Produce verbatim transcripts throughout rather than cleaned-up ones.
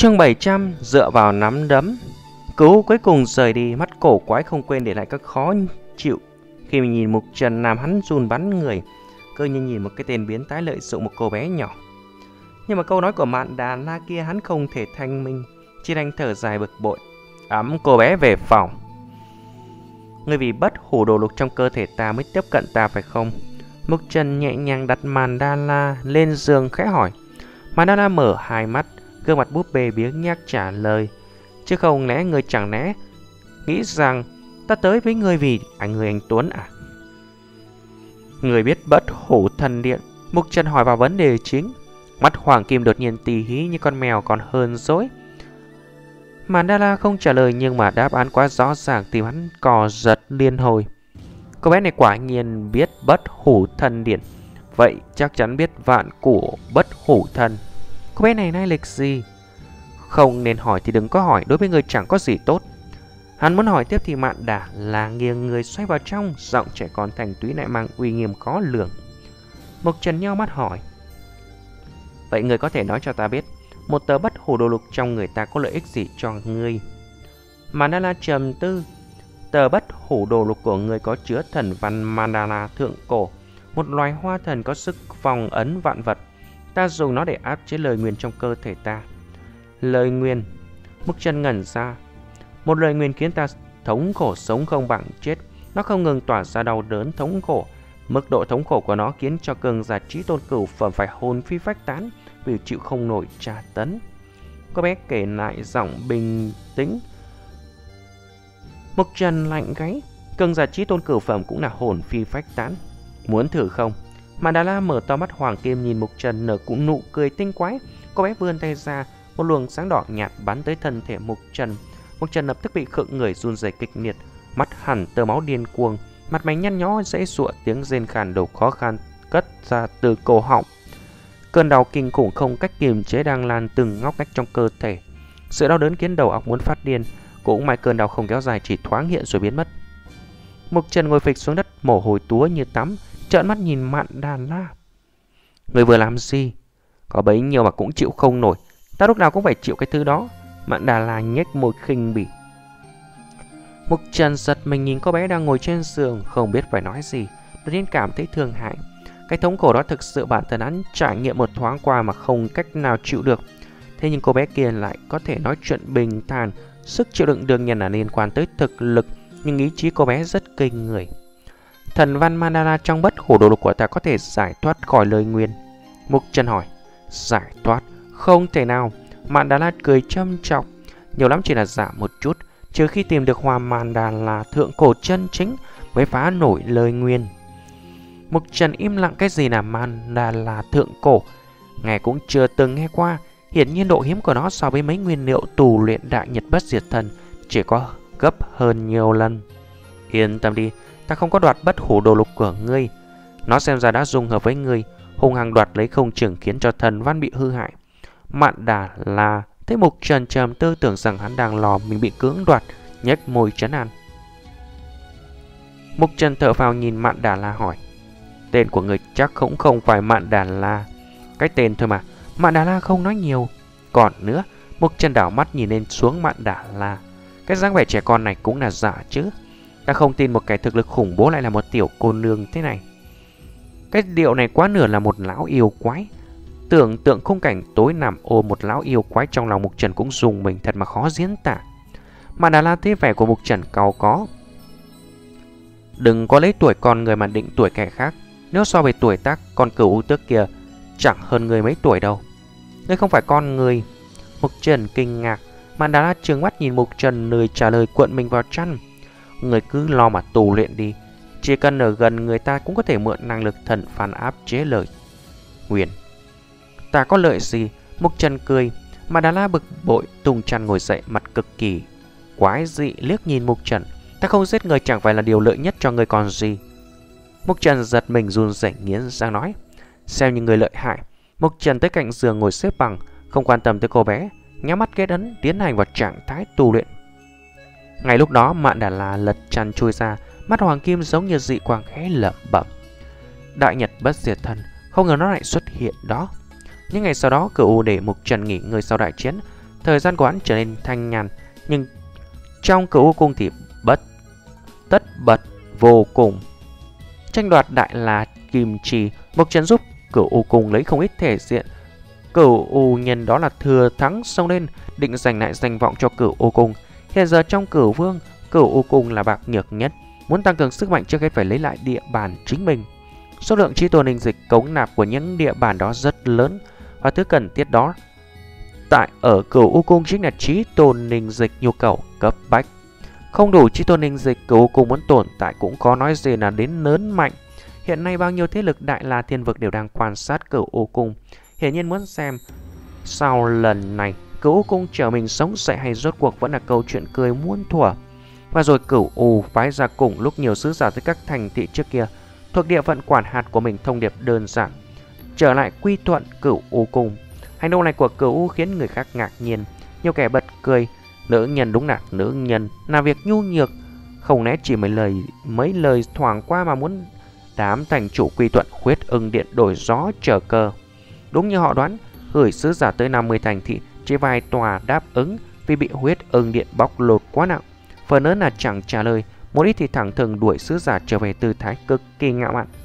Chương bảy trăm dựa vào nắm đấm. Cứu cuối cùng rời đi, mắt cổ quái không quên để lại các khó chịu khi mình nhìn Mục Trần làm hắn run bắn người, cơ như nhìn một cái tên biến thái lợi dụng một cô bé nhỏ. Nhưng mà câu nói của Mạn Đà La kia hắn không thể thanh minh, chỉ đành thở dài bực bội, ẵm cô bé về phòng. Ngươi vì bất hủ đồ lục trong cơ thể ta mới tiếp cận ta phải không? Mục Trần nhẹ nhàng đặt Mạn Đà La lên giường khẽ hỏi. Mạn Đà La mở hai mắt, gương mặt búp bê biếng nhác trả lời. Chứ không lẽ ngươi chẳng lẽ nghĩ rằng ta tới với ngươi vì anh người anh Tuấn à? Người biết bất hủ thần điện? Mục Trần hỏi vào vấn đề chính. Mắt Hoàng Kim đột nhiên tì hí như con mèo còn hơn dối. Mạn Đà La không trả lời, nhưng mà đáp án quá rõ ràng tìm hắn cò giật liên hồi. Cô bé này quả nhiên biết bất hủ thần điện, vậy chắc chắn biết vạn cổ bất hủ thần. Cô bé này lai lịch gì? Không nên hỏi thì đừng có hỏi, đối với người chẳng có gì tốt. Hắn muốn hỏi tiếp thì Mạn Đà La nghiêng người xoay vào trong, giọng trẻ con thành túy lại mang uy nghiêm khó lường. Mục Trần nheo mắt hỏi. Vậy người có thể nói cho ta biết, một tờ bất hủ đồ lục trong người ta có lợi ích gì cho ngươi? Mạn Đà La trầm tư. Tờ bất hủ đồ lục của ngươi có chứa thần văn Mandala thượng cổ, một loài hoa thần có sức phong ấn vạn vật. Ta dùng nó để áp chế lời nguyền trong cơ thể ta. Lời nguyền? Mục Trần ngẩn ra. Một lời nguyền khiến ta thống khổ sống không bằng chết. Nó không ngừng tỏa ra đau đớn thống khổ. Mức độ thống khổ của nó khiến cho cường giả trí tôn cửu phẩm phải hồn phi phách tán vì chịu không nổi tra tấn. Cô bé kể lại giọng bình tĩnh. Mục Trần lạnh gáy. Cường giả trí tôn cửu phẩm cũng là hồn phi phách tán. Muốn thử không? Mạn Đà La mở to mắt Hoàng Kim nhìn Mục Trần nở cũng nụ cười tinh quái. Cô bé vươn tay ra, một luồng sáng đỏ nhạt bắn tới thân thể Mục Trần. Mục Trần lập tức bị khựng người run rẩy kịch liệt, mắt hẳn tơ máu điên cuồng, mặt mày nhăn nhó dãy giụa, tiếng rên khàn đầu khó khăn cất ra từ cổ họng. Cơn đau kinh khủng không cách kiềm chế đang lan từng ngóc ngách trong cơ thể. Sự đau đớn khiến đầu óc muốn phát điên, cũng may cơn đau không kéo dài, chỉ thoáng hiện rồi biến mất. Mục Trần ngồi phịch xuống đất, mồ hôi túa như tắm, trợn mắt nhìn Mạn Đà La. Người vừa làm gì? Có bấy nhiêu mà cũng chịu không nổi. Ta lúc nào cũng phải chịu cái thứ đó. Mạn Đà La nhếch môi khinh bỉ. Mục Trần giật mình nhìn cô bé đang ngồi trên giường, không biết phải nói gì, đột nhiên cảm thấy thương hại. Cái thống khổ đó thực sự bản thân hắn trải nghiệm một thoáng qua mà không cách nào chịu được. Thế nhưng cô bé kia lại có thể nói chuyện bình thản. Sức chịu đựng đương nhiên là liên quan tới thực lực, nhưng ý chí cô bé rất kinh người. Thần văn Mandala trong bất hủ đồ lục của ta có thể giải thoát khỏi lời nguyền. Mục Trần hỏi. Giải thoát? Không thể nào. Mandala cười châm chọc. Nhiều lắm chỉ là giảm một chút, trừ khi tìm được hoa Mandala thượng cổ chân chính mới phá nổi lời nguyền. Mục Trần im lặng. Cái gì là Mandala thượng cổ? Ngài cũng chưa từng nghe qua. Hiển nhiên độ hiếm của nó so với mấy nguyên liệu tù luyện đại nhật bất diệt thần chỉ có gấp hơn nhiều lần. Yên tâm đi, ta không có đoạt bất hủ đồ lục của ngươi. Nó xem ra đã dung hợp với ngươi, hung hăng đoạt lấy không chừng khiến cho thần văn bị hư hại. Mạn Đà La thấy Mục Trần trầm tư, tưởng rằng hắn đang lò mình bị cưỡng đoạt, nhếch môi trấn an. Mục Trần thở phào nhìn Mạn Đà La hỏi. Tên của người chắc cũng không phải Mạn Đà La. Cái tên thôi mà. Mạn Đà La không nói nhiều. Còn nữa, Mục Trần đảo mắt nhìn lên xuống Mạn Đà La. Cái dáng vẻ trẻ con này cũng là giả chứ. Ta không tin một kẻ thực lực khủng bố lại là một tiểu cô nương thế này. Cái điệu này quá nửa là một lão yêu quái. Tưởng tượng khung cảnh tối nằm ôm một lão yêu quái, trong lòng Mục Trần cũng dùng mình, thật mà khó diễn tả. Mạn Đà La thấy vẻ của Mục Trần cau có. Đừng có lấy tuổi con người mà định tuổi kẻ khác. Nếu so về tuổi tác, con cửu u tước kia chẳng hơn người mấy tuổi đâu. Ngươi không phải con người. Mục Trần kinh ngạc. Mạn Đà La trừng mắt nhìn Mục Trần, lời trả lời cuộn mình vào chăn. Người cứ lo mà tù luyện đi. Chỉ cần ở gần người ta cũng có thể mượn năng lực thần phản áp chế lời nguyền. Ta có lợi gì? Mục Trần cười. Mạn Đà La bực bội tung chăn ngồi dậy, mặt cực kỳ quái dị liếc nhìn Mục Trần. Ta không giết người chẳng phải là điều lợi nhất cho người còn gì? Mục Trần giật mình run rẩy nghiến răng nói. Xem như người lợi hại. Mục Trần tới cạnh giường ngồi xếp bằng, không quan tâm tới cô bé, nhắm mắt kết ấn tiến hành vào trạng thái tu luyện. Ngay lúc đó Mạn Đà La lật chăn chui ra, mắt Hoàng Kim giống như dị quang khẽ lẩm bẩm. Đại nhật bất diệt thần, không ngờ nó lại xuất hiện đó. Những ngày sau đó, Cửu U để Mục Trần nghỉ ngơi sau đại chiến, thời gian của hắn trở nên thanh nhàn, nhưng trong Cửu U Cung thì bất tất bật vô cùng. Tranh đoạt đại la kim trì, Mộc Trần giúp Cửu U Cung lấy không ít thể diện. Cửu U nhân đó là thừa thắng xông lên, định giành lại danh vọng cho Cửu U Cung. Hiện giờ trong Cửu Vương, Cửu U Cung là bạc nhược nhất, muốn tăng cường sức mạnh trước hết phải lấy lại địa bàn chính mình. Số lượng chi tôn linh dịch cống nạp của những địa bàn đó rất lớn, và thứ cần thiết đó tại ở Cửu U Cung chính là chi tôn linh dịch nhu cầu cấp bách. Không đủ chi tôn linh dịch, Cửu U Cung muốn tồn tại cũng có nói gì là đến lớn mạnh. Hiện nay bao nhiêu thế lực đại la thiên vực đều đang quan sát Cửu U Cung, hiển nhiên muốn xem sau lần này Cửu U Cung trở mình sống dậy hay rốt cuộc vẫn là câu chuyện cười muôn thuở. Và rồi Cửu U phái ra cùng lúc nhiều sứ giả tới các thành thị trước kia thuộc địa phận quản hạt của mình thông điệp đơn giản: trở lại quy thuận Cửu U Cung. Hành động này của Cửu U khiến người khác ngạc nhiên, nhiều kẻ bật cười. Nữ nhân đúng là nữ nhân, là việc nhu nhược, không lẽ chỉ mấy lời mấy lời thoảng qua mà muốn đám thành chủ quy thuận Huyết Ưng Điện đổi gió trở cờ. Đúng như họ đoán, gửi sứ giả tới năm mươi thành thị, chỉ vài tòa đáp ứng vì bị Huyết Ưng Điện bóc lột quá nặng. Phần lớn là chẳng trả lời, một ít thì thẳng thừng đuổi sứ giả trở về tư thái cực kỳ ngạo mạn.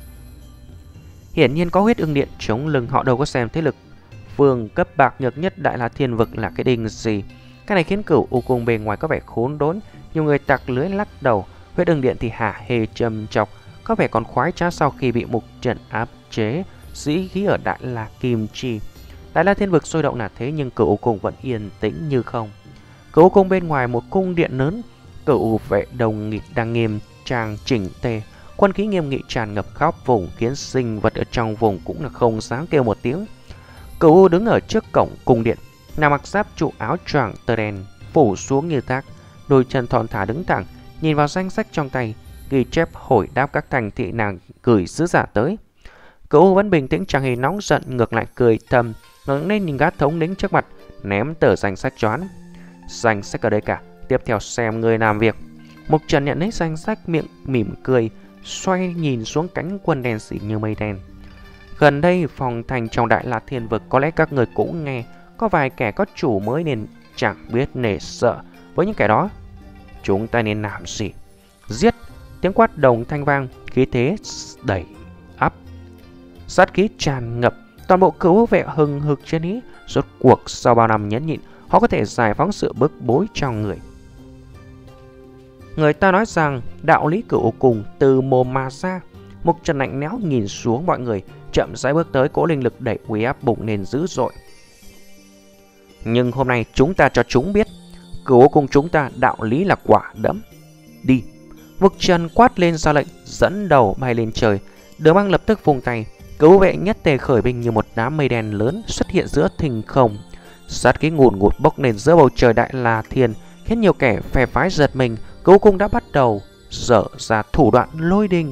Hiển nhiên có Huyết Ưng Điện chống lưng, họ đâu có xem thế lực vương cấp bạc nhược nhất đại la thiên vực là cái đinh gì. Cái này khiến Cửu U Cung bề ngoài có vẻ khốn đốn, nhiều người tặc lưới lắc đầu. Huyết Ưng Điện thì hả hê châm chọc, có vẻ còn khoái trá sau khi bị Mục Trần áp chế dĩ khí ở đại la kim chi. Đại la thiên vực sôi động là thế, nhưng Cửu U Cung vẫn yên tĩnh như không. Cửu U Cung bên ngoài một cung điện lớn, Cửu vệ đồng nghịch đang nghiêm trang chỉnh tề, quân khí nghiêm nghị tràn ngập khắp vùng, khiến sinh vật ở trong vùng cũng là không dám kêu một tiếng. Cửu U đứng ở trước cổng cung điện, nàng mặc giáp trụ áo choàng tơ đen phủ xuống như thác, đôi chân thon thả đứng thẳng, nhìn vào danh sách trong tay ghi chép hồi đáp các thành thị nàng gửi sứ giả tới. Cửu U vẫn bình tĩnh, chẳng hề nóng giận, ngược lại cười thầm, ngẩng lên nhìn gã thống lĩnh trước mặt, ném tờ danh sách cho hắn. Danh sách ở đây cả, tiếp theo xem người làm việc. Mục Trần nhận lấy danh sách, miệng mỉm cười, xoay nhìn xuống cánh quân đen xỉ như mây đen. Gần đây phòng thành trong đại la thiên vực, có lẽ các người cũng nghe, có vài kẻ có chủ mới nên chẳng biết nể sợ. Với những kẻ đó, chúng ta nên làm gì? Giết! Tiếng quát đồng thanh vang, khí thế đẩy áp, sát khí tràn ngập. Toàn bộ Cửu vệ hừng hực trên ý. Rốt cuộc sau bao năm nhẫn nhịn, họ có thể giải phóng sự bức bối trong người. Người ta nói rằng đạo lý Cửu Cung từ mồm mà ra. Mục Trần lạnh lẽo nhìn xuống mọi người, chậm rãi bước tới, cỗ linh lực đẩy uy áp bùng lên dữ dội. Nhưng hôm nay chúng ta cho chúng biết, Cửu Cung chúng ta đạo lý là quả đấm. Đi! Mục Trần quát lên ra lệnh, dẫn đầu bay lên trời. Đường Băng lập tức vung tay, Cửu vệ nhất tề khởi binh như một đám mây đen lớn xuất hiện giữa thinh không. Sát khí ngùn ngụt bốc lên giữa bầu trời đại la thiên, khiến nhiều kẻ phe phái giật mình. Cửu Cung đã bắt đầu dở ra thủ đoạn lôi đình.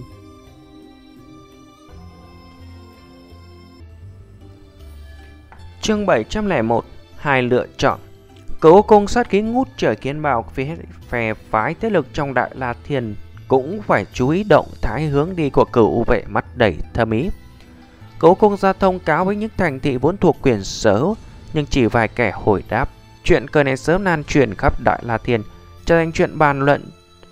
Chương bảy trăm lẻ một. Hai lựa chọn. Cửu Cung sát khí ngút trời kiến bào, phía phe phái thế lực trong đại la thiên cũng phải chú ý động thái hướng đi của Cửu vệ, mắt đầy thâm ý. Cửu Cung ra thông cáo với những thành thị vốn thuộc quyền sở hữu, nhưng chỉ vài kẻ hồi đáp. Chuyện cười này sớm lan truyền khắp đại la thiên, trở thành chuyện bàn luận,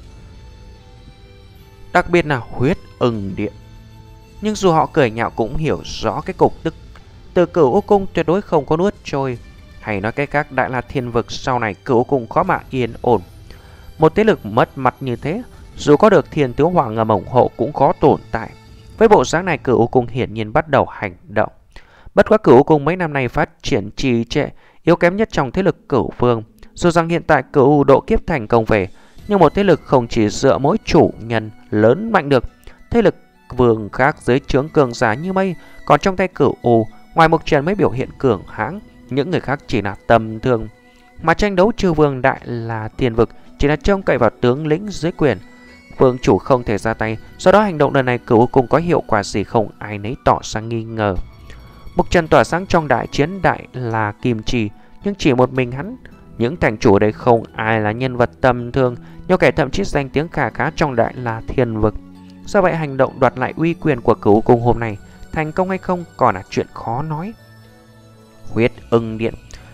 đặc biệt là Huyết Ưng Điện. Nhưng dù họ cười nhạo cũng hiểu rõ cái cục tức từ Cửu Cung tuyệt đối không có nuốt trôi. Hay nói cách khác, đại la thiên vực sau này Cửu Cung khó mà yên ổn. Một thế lực mất mặt như thế, dù có được Thiên Tướng Hoàng ngầm ủng hộ cũng khó tồn tại. Với bộ dáng này, Cửu Cung hiển nhiên bắt đầu hành động. Bất quá Cửu Cung mấy năm nay phát triển trì trệ, yếu kém nhất trong thế lực Cửu Vương. Dù rằng hiện tại Cửu độ kiếp thành công về, nhưng một thế lực không chỉ dựa mỗi chủ nhân lớn mạnh được. Thế lực vương khác dưới trướng cường giả như mây, còn trong tay Cửu U, ngoài Mục Trần mới biểu hiện cường hãng, những người khác chỉ là tầm thường. Mà tranh đấu trừ vương đại là thiên vực chỉ là trông cậy vào tướng lĩnh dưới quyền. Vương chủ không thể ra tay, do đó hành động lần này Cửu Cung có hiệu quả gì không ai nấy tỏ ra nghi ngờ. Mục Trần tỏa sáng trong đại chiến đại là kim trì, nhưng chỉ một mình hắn. Những thành chủ ở đây không ai là nhân vật tầm thường, nhiều kẻ thậm chí danh tiếng khá khá trong đại la thiên vực. Do vậy hành động đoạt lại uy quyền của Cửu Cung hôm nay thành công hay không còn là chuyện khó nói. Huyết Ưng Điện,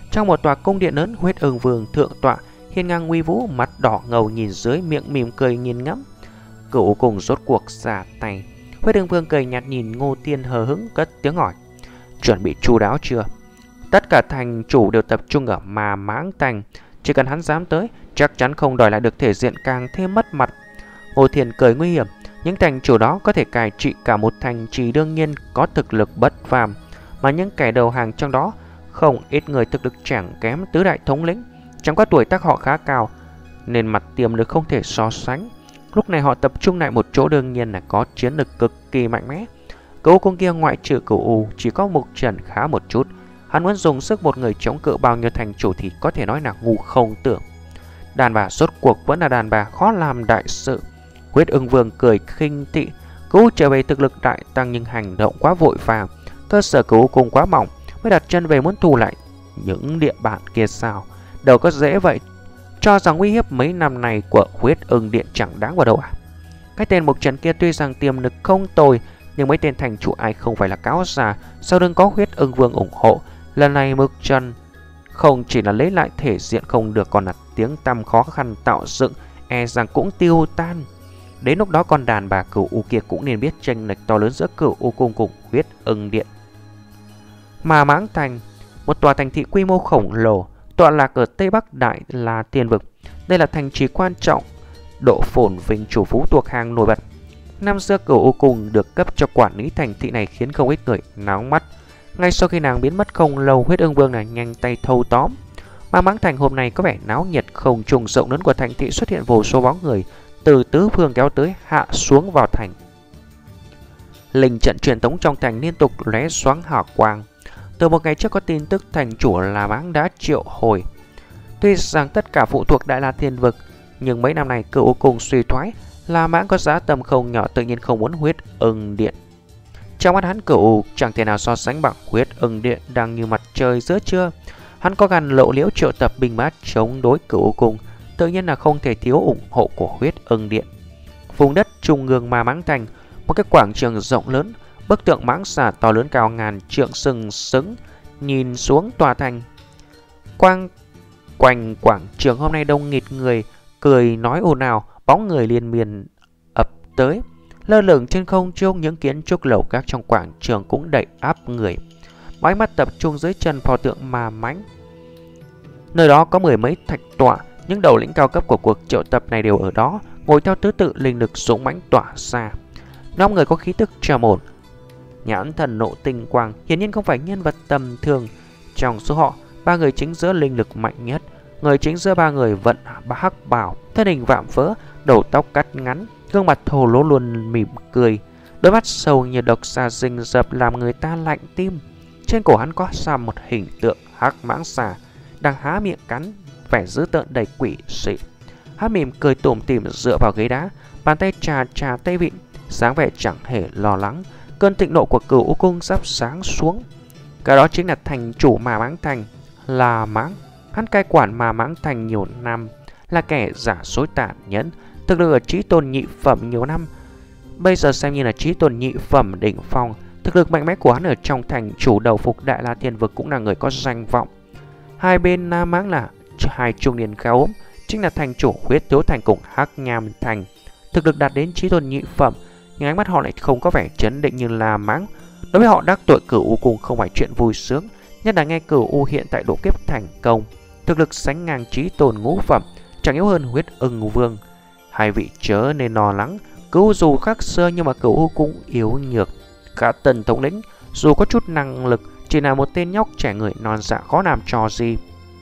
Trong một tòa cung điện lớn, Huyết Ưng Vương thượng tọa, hiên ngang uy vũ, mặt đỏ ngầu nhìn dưới, miệng mỉm cười nghiền ngẫm. Cửu U Cùng rốt cuộc ra tay. Huyết Ưng Vương cười nhạt nhìn Ngô Tiên hờ hững cất tiếng hỏi: chuẩn bị chu đáo chưa? Tất cả thành chủ đều tập trung ở Ma Mãng Thành, chỉ cần hắn dám tới, chắc chắn không đòi lại được thể diện, càng thêm mất mặt. Ngô Thiên cười nguy hiểm: những thành chủ đó có thể cai trị cả một thành trì, đương nhiên có thực lực bất phàm, mà những kẻ đầu hàng trong đó không ít người thực lực chẳng kém tứ đại thống lĩnh, chẳng qua tuổi tác họ khá cao nên mặt tiềm lực không thể so sánh. Lúc này họ tập trung lại một chỗ, đương nhiên là có chiến lực cực kỳ mạnh mẽ. Cửu cung kia ngoại trừ Cửu U chỉ có Mục Trần khá một chút. Hắn muốn dùng sức một người chống cự bao nhiêu thành chủ thì có thể nói là ngu không tưởng. Đàn bà rốt cuộc vẫn là đàn bà, khó làm đại sự. Huyết Ưng Vương cười khinh tị: Cửu trở về thực lực đại tăng nhưng hành động quá vội vàng, cơ sở Cửu cung quá mỏng, mới đặt chân về muốn thù lại những địa bàn kia sao? Đâu có dễ vậy. Cho rằng uy hiếp mấy năm này của Huyết Ưng Điện chẳng đáng vào đâu à? Cái tên Mục Trần kia tuy rằng tiềm lực không tồi, nhưng mấy tên thành chủ ai không phải là cáo già, sau lưng có Huyết Ưng Vương ủng hộ. Lần này Mục Trần không chỉ là lấy lại thể diện không được, còn là tiếng tăm khó khăn tạo dựng e rằng cũng tiêu tan. Đến lúc đó con đàn bà Cửu U kia cũng nên biết chênh lệch to lớn giữa Cửu U cung cùng Huyết Ưng Điện. Ma Mãng Thành, một tòa thành thị quy mô khổng lồ, tọa lạc ở Tây Bắc Đại La Tiên Vực. Đây là thành trì quan trọng, độ phồn vinh chủ phú thuộc hàng nổi bật. Năm xưa Cửu U cung được cấp cho quản lý thành thị này khiến không ít người nóng mắt. Ngay sau khi nàng biến mất không lâu, Huyết Ưng Vương này nhanh tay thâu tóm. Ma Mãng Thành hôm nay có vẻ náo nhiệt, không trung rộng lớn của thành thị xuất hiện vô số bóng người từ tứ phương kéo tới, hạ xuống vào thành. Linh trận truyền tống trong thành liên tục lóe xoáng hào quang. Từ một ngày trước có tin tức thành chủ La Mãng đã triệu hồi. Tuy rằng tất cả phụ thuộc Đại La Thiên Vực, nhưng mấy năm này Cửu cung suy thoái, La Mãng có giá tầm không nhỏ, tự nhiên không muốn Huyết Ưng Điện. Trong mắt hắn, Cửu chẳng thể nào so sánh bằng Huyết Ưng Điện đang như mặt trời giữa trưa. Hắn có gan lộ liễu triệu tập binh mã chống đối Cửu cung, tự nhiên là không thể thiếu ủng hộ của Huyết Ưng Điện. Vùng đất trung ương Ma Mãng Thành, một cái quảng trường rộng lớn, bức tượng mãng xà to lớn cao ngàn trượng sừng sững nhìn xuống tòa thành. Quang quanh quảng trường hôm nay đông nghịt người, cười nói ồn ào, bóng người liên miên ập tới. Lơ lửng trên không trung, những kiến trúc lầu các trong quảng trường cũng đầy áp người. Ánh mắt tập trung dưới chân pho tượng Ma Mãng. Nơi đó có mười mấy thạch tọa, những đầu lĩnh cao cấp của cuộc triệu tập này đều ở đó, ngồi theo thứ tự, linh lực dũng mãnh tỏa ra. Năm người có khí tức trầm ổn, nhãn thần nộ tinh quang, hiển nhiên không phải nhân vật tầm thường. Trong số họ, ba người chính giữa linh lực mạnh nhất. Người chính giữa ba người vận hắc bào, thân hình vạm vỡ, đầu tóc cắt ngắn, gương mặt thô lỗ luôn mỉm cười, đôi mắt sâu như độc xà rình rập làm người ta lạnh tim. Trên cổ hắn có xa một hình tượng hắc mãng xà đang há miệng cắn, vẻ dữ tợn đầy quỷ dị. Hắn mỉm cười tủm tỉm dựa vào ghế đá, bàn tay trà trà tay vịn, sáng vẻ chẳng hề lo lắng. Cơn thịnh nộ của Cửu cung sắp giáng xuống. Cái đó chính là thành chủ Ma Mãng Thành, La Mãng. Hắn cai quản Ma Mãng Thành nhiều năm, là kẻ giả dối tàn nhẫn, thực lực ở chí tôn nhị phẩm nhiều năm, bây giờ xem như là chí tôn nhị phẩm đỉnh phong. Thực lực mạnh mẽ của hắn ở trong thành chủ đầu phục Đại La Thiên Vực cũng là người có danh vọng. Hai bên La Mãng là hai trung niên cao ốm, chính là thành chủ Huyết Thiếu Thành cùng Hắc Nham Thành, thực lực đạt đến chí tôn nhị phẩm, nhưng ánh mắt họ lại không có vẻ chấn định như La Mãng. Đối với họ, đắc tội Cửu U cung không phải chuyện vui sướng, nhất là nghe Cửu U hiện tại độ kiếp thành công, thực lực sánh ngang chí tôn ngũ phẩm, chẳng yếu hơn Huyết Ưng Vương. Hai vị chớ nên lo lắng, Cửu dù khác xưa nhưng mà Cửu U cũng yếu nhược. Cả tần thống lĩnh dù có chút năng lực, chỉ là một tên nhóc trẻ người non dạ, khó làm trò gì.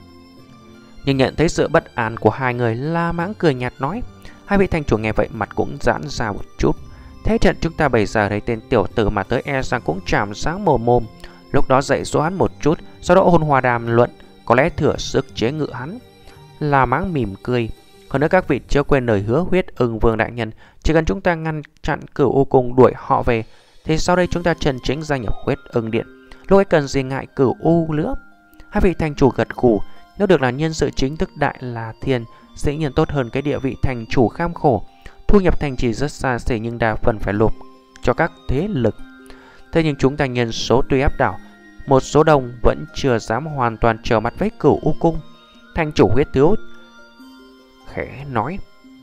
Nhưng nhận thấy sự bất an của hai người, La Mãng cười nhạt nói. Hai vị thành chủ nghe vậy mặt cũng giãn ra một chút. Thế trận chúng ta bây giờ thấy tên tiểu tử mà tới e rằng cũng chạm sáng mồm mồm. Lúc đó dạy dỗ hắn một chút, sau đó ôn hòa đàm luận, có lẽ thừa sức chế ngự hắn. La Mãng mỉm cười. Hơn nữa các vị chưa quên lời hứa Huyết Ưng Vương đại nhân, chỉ cần chúng ta ngăn chặn Cửu U cung đuổi họ về, thì sau đây chúng ta chân chính gia nhập Huyết Ưng Điện. Lúc ấy cần gì ngại Cửu U nữa. Hai vị thành chủ gật gù. Nếu được là nhân sự chính thức Đại La Thiên, dĩ nhiên tốt hơn cái địa vị thành chủ kham khổ. Thu nhập thành chỉ rất xa xỉ nhưng đa phần phải nộp cho các thế lực. Thế nhưng chúng ta nhân số tuy áp đảo, một số đông vẫn chưa dám hoàn toàn trở mặt với Cửu U Cung. Thành chủ Huyết Thiếu khẽ nói.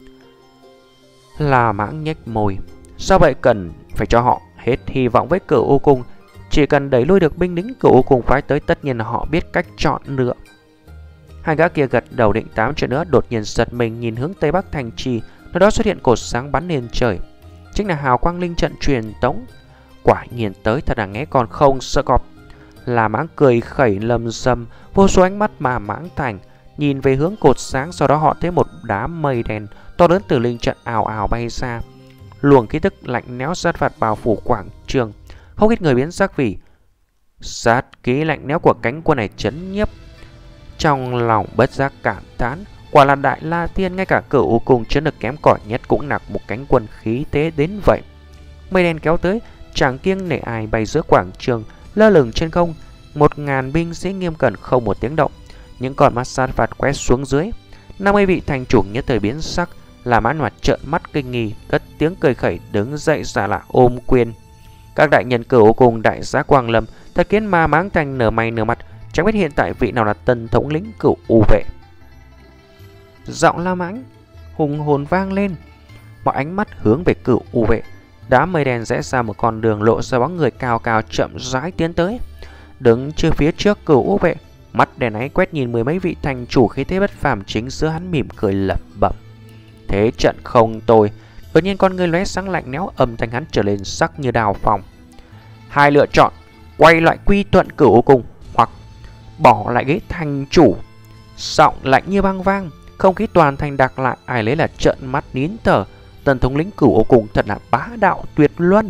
La Mãng nhếch môi. Sao vậy, cần phải cho họ hết hy vọng với Cửu U Cung. Chỉ cần đẩy lui được binh lính Cửu U Cung phái tới, tất nhiên là họ biết cách chọn lựa. Hai gã kia gật đầu định tám chuyện nữa, đột nhiên giật mình nhìn hướng tây bắc thành trì. Nơi đó xuất hiện cột sáng bắn lên trời, chính là hào quang linh trận truyền tống. Quả nhiên tới thật là nghe còn không sợ cọp. La Mãng cười khẩy lầm rầm, vô số ánh mắt mà mãng thành nhìn về hướng cột sáng. Sau đó họ thấy một đám mây đen to lớn từ linh trận ào ào bay ra. Luồng khí tức lạnh lẽo sát phạt bao phủ quảng trường. Không ít người biến sắc vì sát khí lạnh lẽo của cánh quân này chấn nhiếp. Trong lòng bất giác cảm thán, quả là Đại La Tiên, ngay cả Cửu U Cung chiến lực kém cỏi nhất cũng nặc một cánh quân khí thế đến vậy. Mây đen kéo tới, chẳng kiêng nể ai bay giữa quảng trường, lơ lửng trên không. Một ngàn binh sĩ nghiêm cẩn không một tiếng động. Những con mắt sát phạt quét xuống dưới. năm mươi vị thành chủ nhất thời biến sắc. La Mãng Hoạt trợn mắt kinh nghi, cất tiếng cười khẩy đứng dậy giả là ôm quyền. Các đại nhân Cửu U Cung, đại giá Quang Lâm thật khiến Ma Mãng Thành nở mày nở mặt, chẳng biết hiện tại vị nào là tân thống lĩnh Cửu U vệ. Giọng La Mãng hùng hồn vang lên, mọi ánh mắt hướng về Cửu U vệ. Đám mây đen rẽ ra một con đường, lộ ra bóng người cao cao chậm rãi tiến tới. Đứng trước phía trước Cửu U vệ, mắt đèn ấy quét nhìn mười mấy vị thành chủ khí thế bất phàm, chính giữa hắn mỉm cười lẩm bẩm. Thế trận không tồi. Đột nhiên con người lóe sáng lạnh lẽo, âm thanh hắn trở lên sắc như đào phòng. Hai lựa chọn: quay lại quy thuận Cửu U Cung, hoặc bỏ lại ghế thành chủ. Giọng lạnh như băng vang, không khí toàn thành đặc lại. Ai lấy là trợn mắt nín thở. Tần thống lĩnh Cửu U Cung thật là bá đạo tuyệt luân.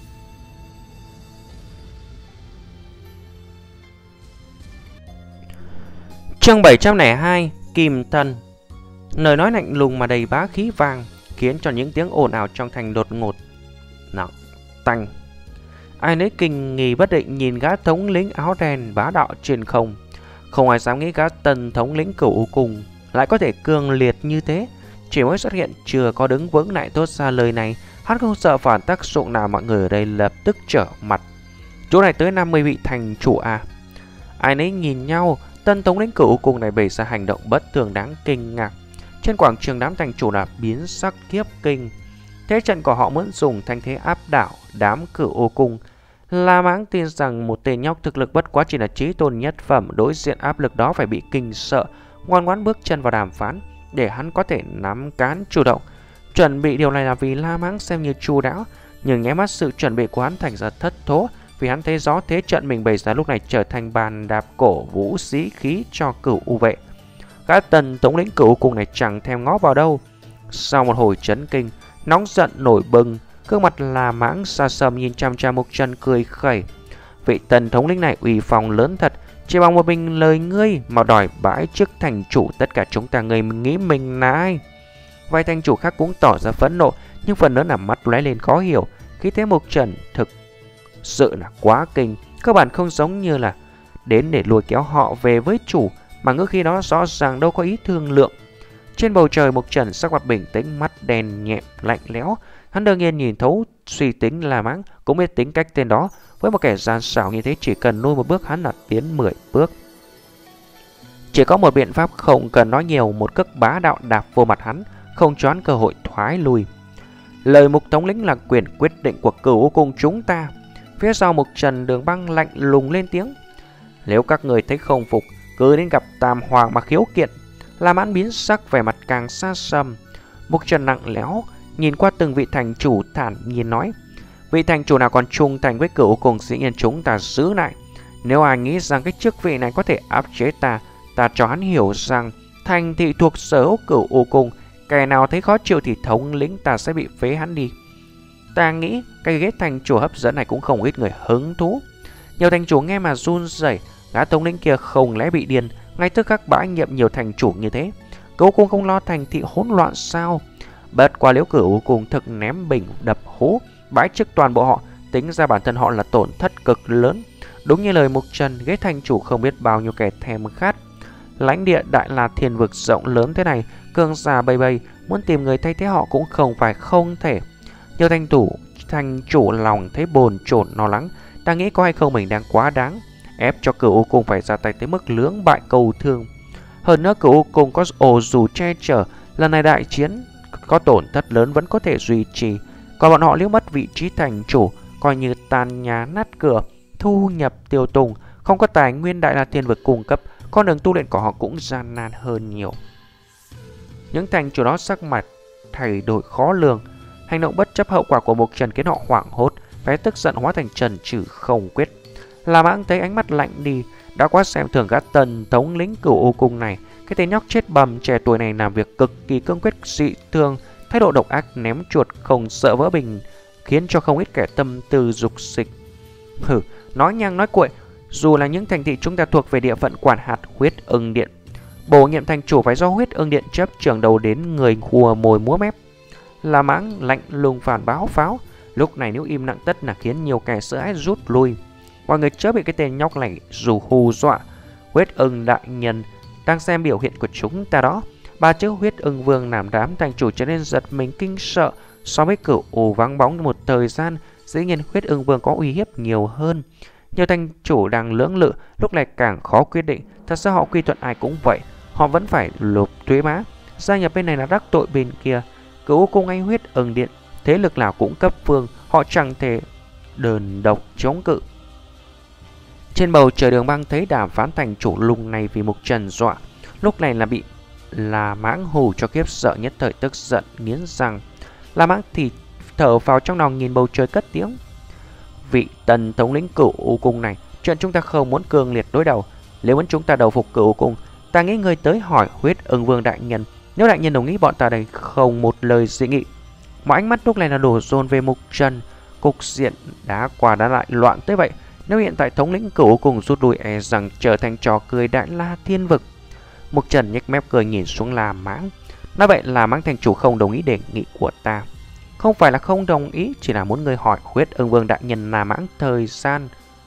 Chương bảy trăm lẻ hai, Kim Thân. Lời nói lạnh lùng mà đầy bá khí vang, khiến cho những tiếng ồn ào trong thành đột ngột nặng tanh. Ai nấy kinh nghi bất định nhìn gã thống lĩnh áo đen bá đạo trên không. Không ai dám nghĩ gã tần thống lĩnh Cửu U Cung lại có thể cường liệt như thế. Chỉ mới xuất hiện chưa có đứng vững lại thốt ra lời này, hắn không sợ phản tác dụng nào. Mọi người ở đây lập tức trở mặt. Chỗ này tới năm mươi vị thành chủ à? Ai nấy nhìn nhau. Tân thống lĩnh Cửu U Cung này bày ra hành động bất thường đáng kinh ngạc. Trên quảng trường đám thành chủ là biến sắc kiếp kinh. Thế trận của họ muốn dùng thanh thế áp đảo đám Cửu U Cung. La Mãng tin rằng một tên nhóc thực lực bất quá chỉ là chí tôn nhất phẩm, đối diện áp lực đó phải bị kinh sợ, ngoan ngoãn bước chân vào đàm phán để hắn có thể nắm cán chủ động. Chuẩn bị điều này là vì La Mãng xem như chu đáo, nhưng nháy mắt sự chuẩn bị của hắn thành ra thất thố, vì hắn thấy rõ thế trận mình bày ra lúc này trở thành bàn đạp cổ vũ sĩ khí cho Cửu U vệ. Gã tần thống lĩnh Cửu U Cung này chẳng thèm ngó vào đâu. Sau một hồi chấn kinh, nóng giận nổi bừng, gương mặt La Mãng xa xăm nhìn chăm chăm Mục Trần cười khẩy. Vị tần thống lĩnh này uy phong lớn thật, chỉ bằng một mình lời ngươi mà đòi bãi chức thành chủ tất cả chúng ta, ngươi nghĩ mình là ai? Vài thành chủ khác cũng tỏ ra phẫn nộ, nhưng phần lớn là mắt lóe lên khó hiểu. Khi thế Mục Trần thực sự là quá kinh, cơ bản không giống như là đến để lôi kéo họ về với chủ, mà ngữ khi đó rõ ràng đâu có ý thương lượng. Trên bầu trời Mục Trần sắc mặt bình tĩnh, mắt đen nhẹm lạnh lẽo. Hắn đương nhiên nhìn thấu suy tính La Mãng, cũng biết tính cách tên đó. Với một kẻ gian xảo như thế, chỉ cần nuôi một bước hắn là tiến mười bước. Chỉ có một biện pháp không cần nói nhiều, một cước bá đạo đạp vô mặt hắn, không cho hắn cơ hội thoái lui. Lời Mục thống lĩnh là quyền quyết định của Cửu U Cung chúng ta. Phía sau Mục Trần Đường Băng lạnh lùng lên tiếng. Nếu các người thấy không phục, cứ đến gặp Tam Hoàng mà khiếu kiện. La Mãng biến sắc, vẻ mặt càng xa xăm. Mục Trần nặng lẽo nhìn qua từng vị thành chủ, thản nhiên nói: vị thành chủ nào còn trung thành với Cửu U Cung dĩ nhiên chúng ta giữ lại. Nếu ai nghĩ rằng cái chức vị này có thể áp chế ta, ta cho hắn hiểu rằng thành thị thuộc sở hữu Cửu U Cung, kẻ nào thấy khó chịu thì thống lĩnh ta sẽ bị phế hắn đi. Ta nghĩ cái ghế thành chủ hấp dẫn này cũng không ít người hứng thú. Nhiều thành chủ nghe mà run rẩy. Gã thống lĩnh kia không lẽ bị điên, ngay tức khắc bãi nhiệm nhiều thành chủ như thế. Cửu U Cung không lo thành thị hỗn loạn sao? Bất qua nếu Cửu U Cung thực ném bình đập hố, bãi chức toàn bộ họ, tính ra bản thân họ là tổn thất cực lớn. Đúng như lời Mục Trần, ghế thành chủ không biết bao nhiêu kẻ thèm khát. Lãnh địa Đại La Thiên Vực rộng lớn thế này, cường giả bầy bầy, muốn tìm người thay thế họ cũng không phải không thể. Nhiều thành thủ thành chủ lòng thấy bồn chồn lo lắng, đang nghĩ có hay không mình đang quá đáng, ép cho Cửu U Cung phải ra tay tới mức lưỡng bại cầu thương. Hơn nữa Cửu U Cung có ổ dù che chở, lần này đại chiến có tổn thất lớn vẫn có thể duy trì, còn bọn họ nếu mất vị trí thành chủ, coi như tan nhà nát cửa, thu nhập tiêu tùng, không có tài nguyên Đại La Thiên Vực cung cấp, con đường tu luyện của họ cũng gian nan hơn nhiều. Những thành chủ đó sắc mặt thay đổi khó lường, hành động bất chấp hậu quả của Mục Trần khiến họ hoảng hốt, phải tức giận hóa thành trần trừ không quyết. La Mãng thấy ánh mắt lạnh đi, đã quá xem thường gã tần thống lĩnh Cửu U Cung này. Cái tên nhóc chết bầm trẻ tuổi này làm việc cực kỳ cương quyết dị thường, thái độ độc ác ném chuột không sợ vỡ bình, khiến cho không ít kẻ tâm tư dục dịch. Hừ, nói nhăng nói cuội, dù là những thành thị chúng ta thuộc về địa phận quản hạt Huyết Ưng Điện, bổ nhiệm thành chủ phải do Huyết Ưng Điện chấp trưởng đầu đến người hùa mồi múa mép. La Mãng lạnh lùng phản báo pháo, lúc này nếu im lặng tất là khiến nhiều kẻ sợ hãi rút lui. Mọi người chớ bị cái tên nhóc này dù hù dọa. Huyết Ưng đại nhân đang xem biểu hiện của chúng ta đó. Ba chữ Huyết Ưng Vương làm đám thành chủ trở nên giật mình kinh sợ. So với Cửu U vắng bóng một thời gian, dĩ nhiên Huyết Ưng Vương có uy hiếp nhiều hơn. Nhiều thành chủ đang lưỡng lự, lúc này càng khó quyết định. Thật ra họ quy thuận ai cũng vậy, họ vẫn phải nộp thuế má. Gia nhập bên này là đắc tội bên kia. Cửu U Cung hay Huyết Ưng Điện, thế lực nào cũng cấp vương, họ chẳng thể đơn độc chống cự. Trên bầu trời Đường Băng thấy đàm phán thành chủ lùng này vì Mục Trần dọa, lúc này là bị La Mãng hù cho khiếp sợ, nhất thời tức giận nghiến răng. La Mãng thì thở vào trong lòng nhìn bầu trời cất tiếng: vị tần thống lĩnh Cửu U Cung này, chuyện chúng ta không muốn cương liệt đối đầu. Nếu muốn chúng ta đầu phục Cửu U Cung, ta nghĩ người tới hỏi Huyết Ưng Vương đại nhân. Nếu đại nhân đồng ý, bọn ta đây không một lời dị nghị. Mọi ánh mắt lúc này là đổ dồn về Mục Trần. Cục diện đã qua đã lại loạn tới vậy. Nếu hiện tại thống lĩnh Cửu U Cung rút lui, e rằng trở thành trò cười Đại La Thiên Vực. Mục Trần nhếch mép cười nhìn xuống La Mãng, nói vậy là Mãng thành chủ không đồng ý đề nghị của ta. Không phải là không đồng ý, chỉ là muốn người hỏi Huyết Ưng Vương đại nhân là Mãng thời gian.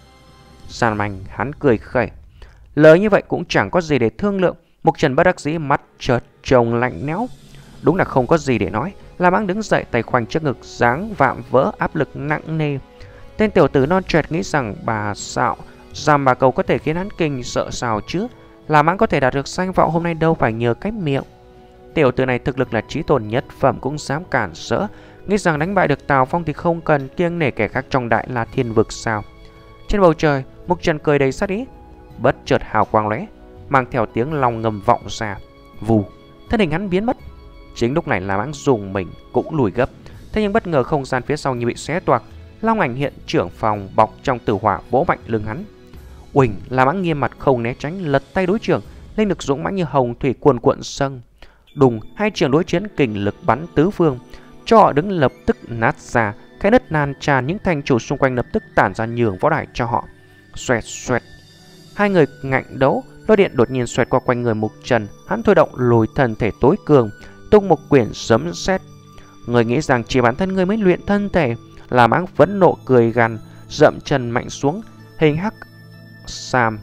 Gian manh hắn cười khẩy, lời như vậy cũng chẳng có gì để thương lượng. Mục Trần bất đắc dĩ, mắt chợt trông lạnh lẽo. Đúng là không có gì để nói. La Mãng đứng dậy, tay khoanh trước ngực, dáng vạm vỡ áp lực nặng nề. Tên tiểu tử non trẻ nghĩ rằng bà xạo giam bà cầu có thể khiến hắn kinh sợ sao chứ. La Mãng có thể đạt được danh vọng hôm nay đâu phải nhờ cái miệng. Tiểu tử này thực lực là chí tôn nhất phẩm cũng dám cản rỡ, nghĩ rằng đánh bại được Tào Phong thì không cần kiêng nể kẻ khác trong Đại La Thiên Vực sao. Trên bầu trời, Mục Trần cười đầy sát ý, bất chợt hào quang lóe, mang theo tiếng long ngầm vọng ra. Vù, thân hình hắn biến mất. Chính lúc này La Mãng dùng mình cũng lùi gấp, thế nhưng bất ngờ không gian phía sau như bị xé toạc, long ảnh hiện trưởng phòng bọc trong tử hỏa vỗ mạnh lưng hắn. Uỳnh, La Mãng nghiêm mặt không né tránh, lật tay đối trưởng, linh lực dũng mãnh như hồng thủy cuồn cuộn dâng. Đùng, hai trường đối chiến kình lực bắn tứ phương, cho họ đứng lập tức nát ra, cái đất nan tràn, những thành chủ xung quanh lập tức tản ra nhường võ đài cho họ. Xoẹt xoẹt, hai người ngạnh đấu, lôi điện đột nhiên xoẹt qua quanh người Mục Trần, hắn thôi động lùi thân thể tối cường, tung một quyển sấm sét. Người nghĩ rằng chỉ bản thân người mới luyện thân thể. La Mãng phẫn nộ cười gằn, dậm chân mạnh xuống, hình hắc sam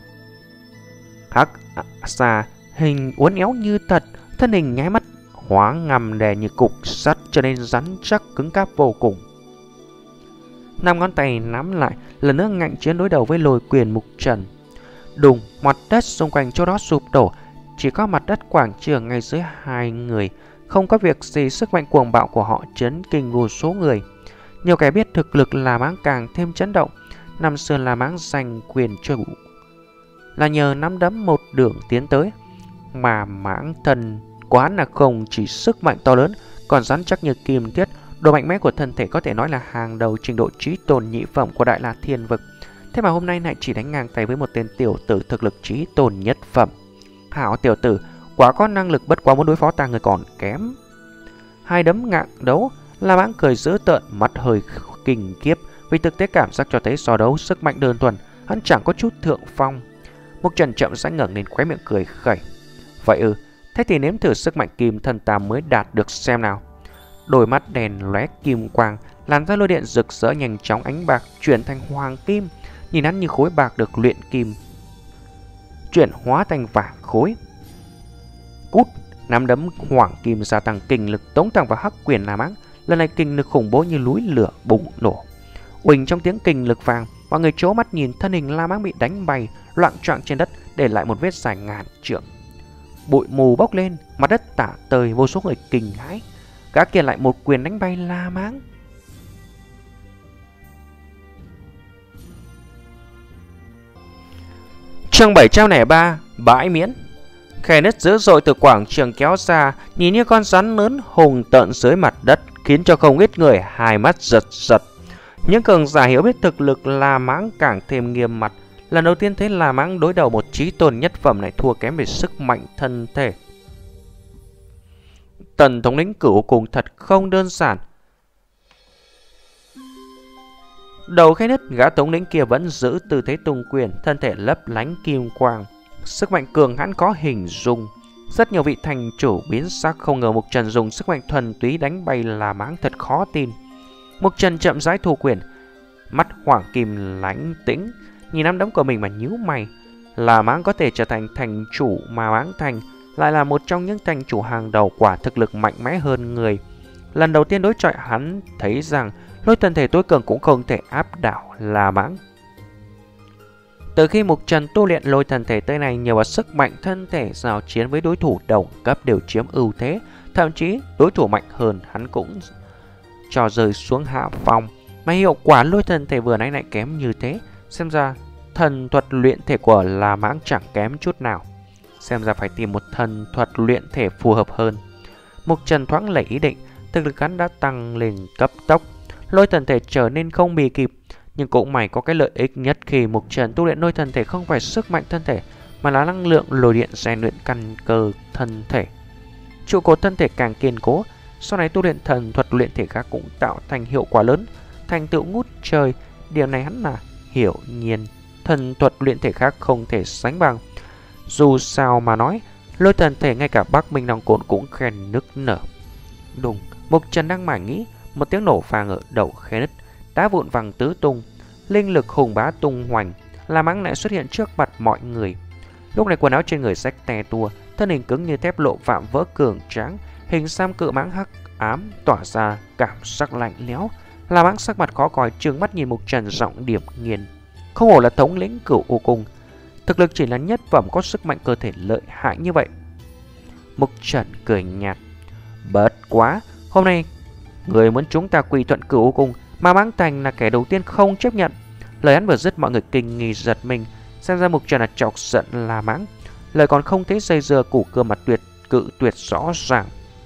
hắc xà hình uốn éo như thật, thân hình nháy mắt hóa ngầm đè như cục sắt, cho nên rắn chắc cứng cáp vô cùng. Năm ngón tay nắm lại, lần nữa ngạnh chiến đối đầu với lôi quyền Mục Trần. Đùng, mặt đất xung quanh chỗ đó sụp đổ, chỉ có mặt đất quảng trường ngay dưới hai người. Không có việc gì, sức mạnh cuồng bạo của họ chấn kinh vô số người. Nhiều kẻ biết thực lực La Mãng càng thêm chấn động. Năm xưa La Mãng giành quyền chủ là nhờ nắm đấm một đường tiến tới, mà Mãng thần quán là không chỉ sức mạnh to lớn, còn rắn chắc như kim thiết. Độ mạnh mẽ của thân thể có thể nói là hàng đầu trình độ chí tôn nhị phẩm của Đại La Thiên Vực. Thế mà hôm nay lại chỉ đánh ngang tay với một tên tiểu tử thực lực chí tôn nhất phẩm. Hảo tiểu tử, quá có năng lực, bất quá muốn đối phó ta người còn kém. Hai đấm ngạng đấu, La Mãng cười dữ tợn, mặt hơi kinh kiếp, vì thực tế cảm giác cho thấy so đấu sức mạnh đơn thuần, hắn chẳng có chút thượng phong. Mục Trần chậm rãi ngẩng lên, khóe miệng cười khẩy. Vậy ư, thế thì nếm thử sức mạnh kim thân ta mới đạt được xem nào. Đôi mắt đèn lóe kim quang, làn da lôi điện rực rỡ nhanh chóng ánh bạc chuyển thành hoàng kim, nhìn hắn như khối bạc được luyện kim chuyển hóa thành vàng khối. Cút, nắm đấm hoàng kim gia tăng kinh lực tống thẳng vào hắc quyền La Mãng. Lần này kinh lực khủng bố như núi lửa bùng nổ. Uỳnh, trong tiếng kinh lực vàng, Mọi người trố mắt nhìn thân hình La Mãng bị đánh bay, loạng choạng trên đất, để lại một vết dài ngàn trượng. Bụi mù bốc lên, mặt đất tả tơi, vô số người kinh hãi. Gã kia lại một quyền đánh bay La Mãng. Chương bảy trăm lẻ ba, bãi miễn. Khe nứt dữ dội từ quảng trường kéo ra, nhìn như con rắn lớn hùng tợn dưới mặt đất, khiến cho không ít người hai mắt giật giật. Những cường giả hiểu biết thực lực La Mãng càng thêm nghiêm mặt. Lần đầu tiên thấy La Mãng đối đầu một chí tôn nhất phẩm này thua kém về sức mạnh thân thể. Tần thống lĩnh Cửu cùng thật không đơn giản. Đầu khe nứt, gã thống lĩnh kia vẫn giữ tư thế tung quyền, thân thể lấp lánh kim quang. Sức mạnh cường hãn có hình dung. Rất nhiều vị thành chủ biến sắc, không ngờ Mục Trần dùng sức mạnh thuần túy đánh bay La Mãng thật khó tin. Mục Trần chậm rãi thu quyền, mắt hoàng kim lãnh tĩnh, nhìn nắm đấm của mình mà nhíu mày. La Mãng có thể trở thành thành chủ mà Mãng Thành, lại là một trong những thành chủ hàng đầu, quả thực lực mạnh mẽ hơn người. Lần đầu tiên đối chọi, hắn thấy rằng lôi thân thể tối cường cũng không thể áp đảo La Mãng. Từ khi Mục Trần tu luyện lôi thần thể tới nay, nhờ vào sức mạnh thân thể giao chiến với đối thủ đồng cấp đều chiếm ưu thế, thậm chí đối thủ mạnh hơn hắn cũng cho rơi xuống hạ phong. Mà hiệu quả lôi thần thể vừa nãy lại kém như thế, xem ra thần thuật luyện thể của La Mãng chẳng kém chút nào. Xem ra phải tìm một thần thuật luyện thể phù hợp hơn. Mục Trần thoáng lẩy ý định, thực lực hắn đã tăng lên cấp tốc, lôi thần thể trở nên không bì kịp. Nhưng cũng may có cái lợi ích nhất khi Mục Trần tu luyện lôi thần thể không phải sức mạnh thân thể, mà là năng lượng lôi điện rèn luyện căn cơ thân thể. Trụ cột thân thể càng kiên cố, sau này tu luyện thần thuật luyện thể khác cũng tạo thành hiệu quả lớn, thành tựu ngút trời. Điều này hắn là hiểu nhiên, thần thuật luyện thể khác không thể sánh bằng. Dù sao mà nói, lôi thần thể ngay cả Bắc Minh Long Côn cũng khen nức nở. Đùng, Mục Trần đang mải nghĩ, một tiếng nổ vang ở đầu khe nứt, đá vụn văng tứ tung, linh lực hùng bá tung hoành, La Mãng lại xuất hiện trước mặt mọi người. Lúc này quần áo trên người rách te tua, thân hình cứng như thép lộ vạm vỡ cường tráng, hình xăm cự mãng hắc ám tỏa ra cảm sắc lạnh lẽo. La Mãng sắc mặt khó coi, trừng mắt nhìn Mục Trần giọng điểm nghiền. Không hổ là thống lĩnh Cửu U Cung, thực lực chỉ là nhất phẩm có sức mạnh cơ thể lợi hại như vậy. Mục Trần cười nhạt, bất quá, hôm nay người muốn chúng ta quy thuận Cửu U Cung, mà Mãng Thành là kẻ đầu tiên không chấp nhận. Lời hắn vừa dứt, mọi người kinh nghi giật mình, xem ra Mục Trần là chọc giận La Mãng. Lời còn không thấy dây dưa, củ cưa mặt tuyệt cự tuyệt rõ ràng.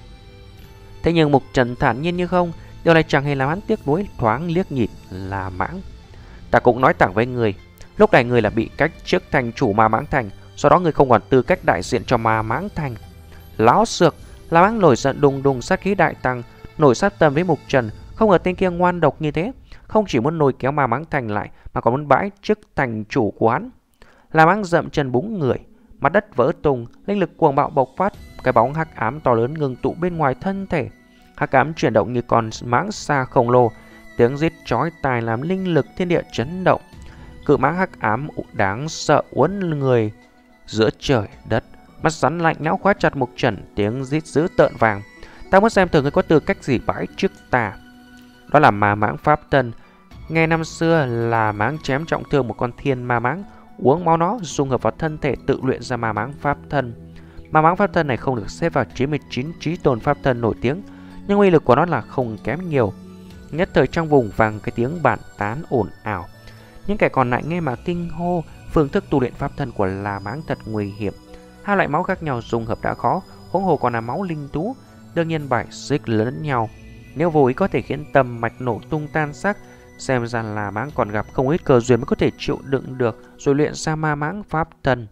Thế nhưng Mục Trần thản nhiên như không, điều này chẳng hề làm hắn tiếc nuối, thoáng liếc nhìn La Mãng. Ta cũng nói thẳng với người, lúc này người là bị cách chức thành chủ Ma Mãng Thành, sau đó người không còn tư cách đại diện cho Ma Mãng Thành. Láo xược! La Mãng nổi giận đùng đùng, sát khí đại tăng, nổi sát tâm với Mục Trần. Không ngờ tên kia ngoan độc như thế, không chỉ muốn lôi kéo Ma Mãng Thành lại, mà còn muốn bãi chức thành chủ của hắn. La Mãng dậm chân búng người, mặt đất vỡ tung, linh lực cuồng bạo bộc phát, cái bóng hắc ám to lớn ngưng tụ bên ngoài thân thể. Hắc ám chuyển động như con mãng xa khổng lồ, tiếng rít chói tai làm linh lực thiên địa chấn động. Cự mãng hắc ám đáng sợ uốn người giữa trời đất, mắt rắn lạnh lẽo khóa chặt Mục Trần, tiếng rít dữ tợn vàng. Ta muốn xem thử ngươi có tư cách gì bãi trước ta. Đó là Ma Mãng Pháp Thân. Nghe năm xưa là Mãng chém trọng thương một con thiên ma mãng, uống máu nó dung hợp vào thân thể tự luyện ra Ma Mãng Pháp Thân. Ma Mãng Pháp Thân này không được xếp vào chín mươi chín trí tôn Pháp Thân nổi tiếng, nhưng uy lực của nó là không kém nhiều. Nhất thời trong vùng vang cái tiếng bàn tán ồn ào. Những kẻ còn lại nghe mà kinh hô, phương thức tu luyện Pháp Thân của La Mãng thật nguy hiểm. Hai loại máu khác nhau dung hợp đã khó, huống hồ còn là máu linh tú, đương nhiên bài xích lẫn nhau. Nếu vô ý có thể khiến tâm mạch nổ tung tan xác, xem ra La Mãng còn gặp không ít cơ duyên mới có thể chịu đựng được, rồi luyện ra Ma Mãng Pháp Thân.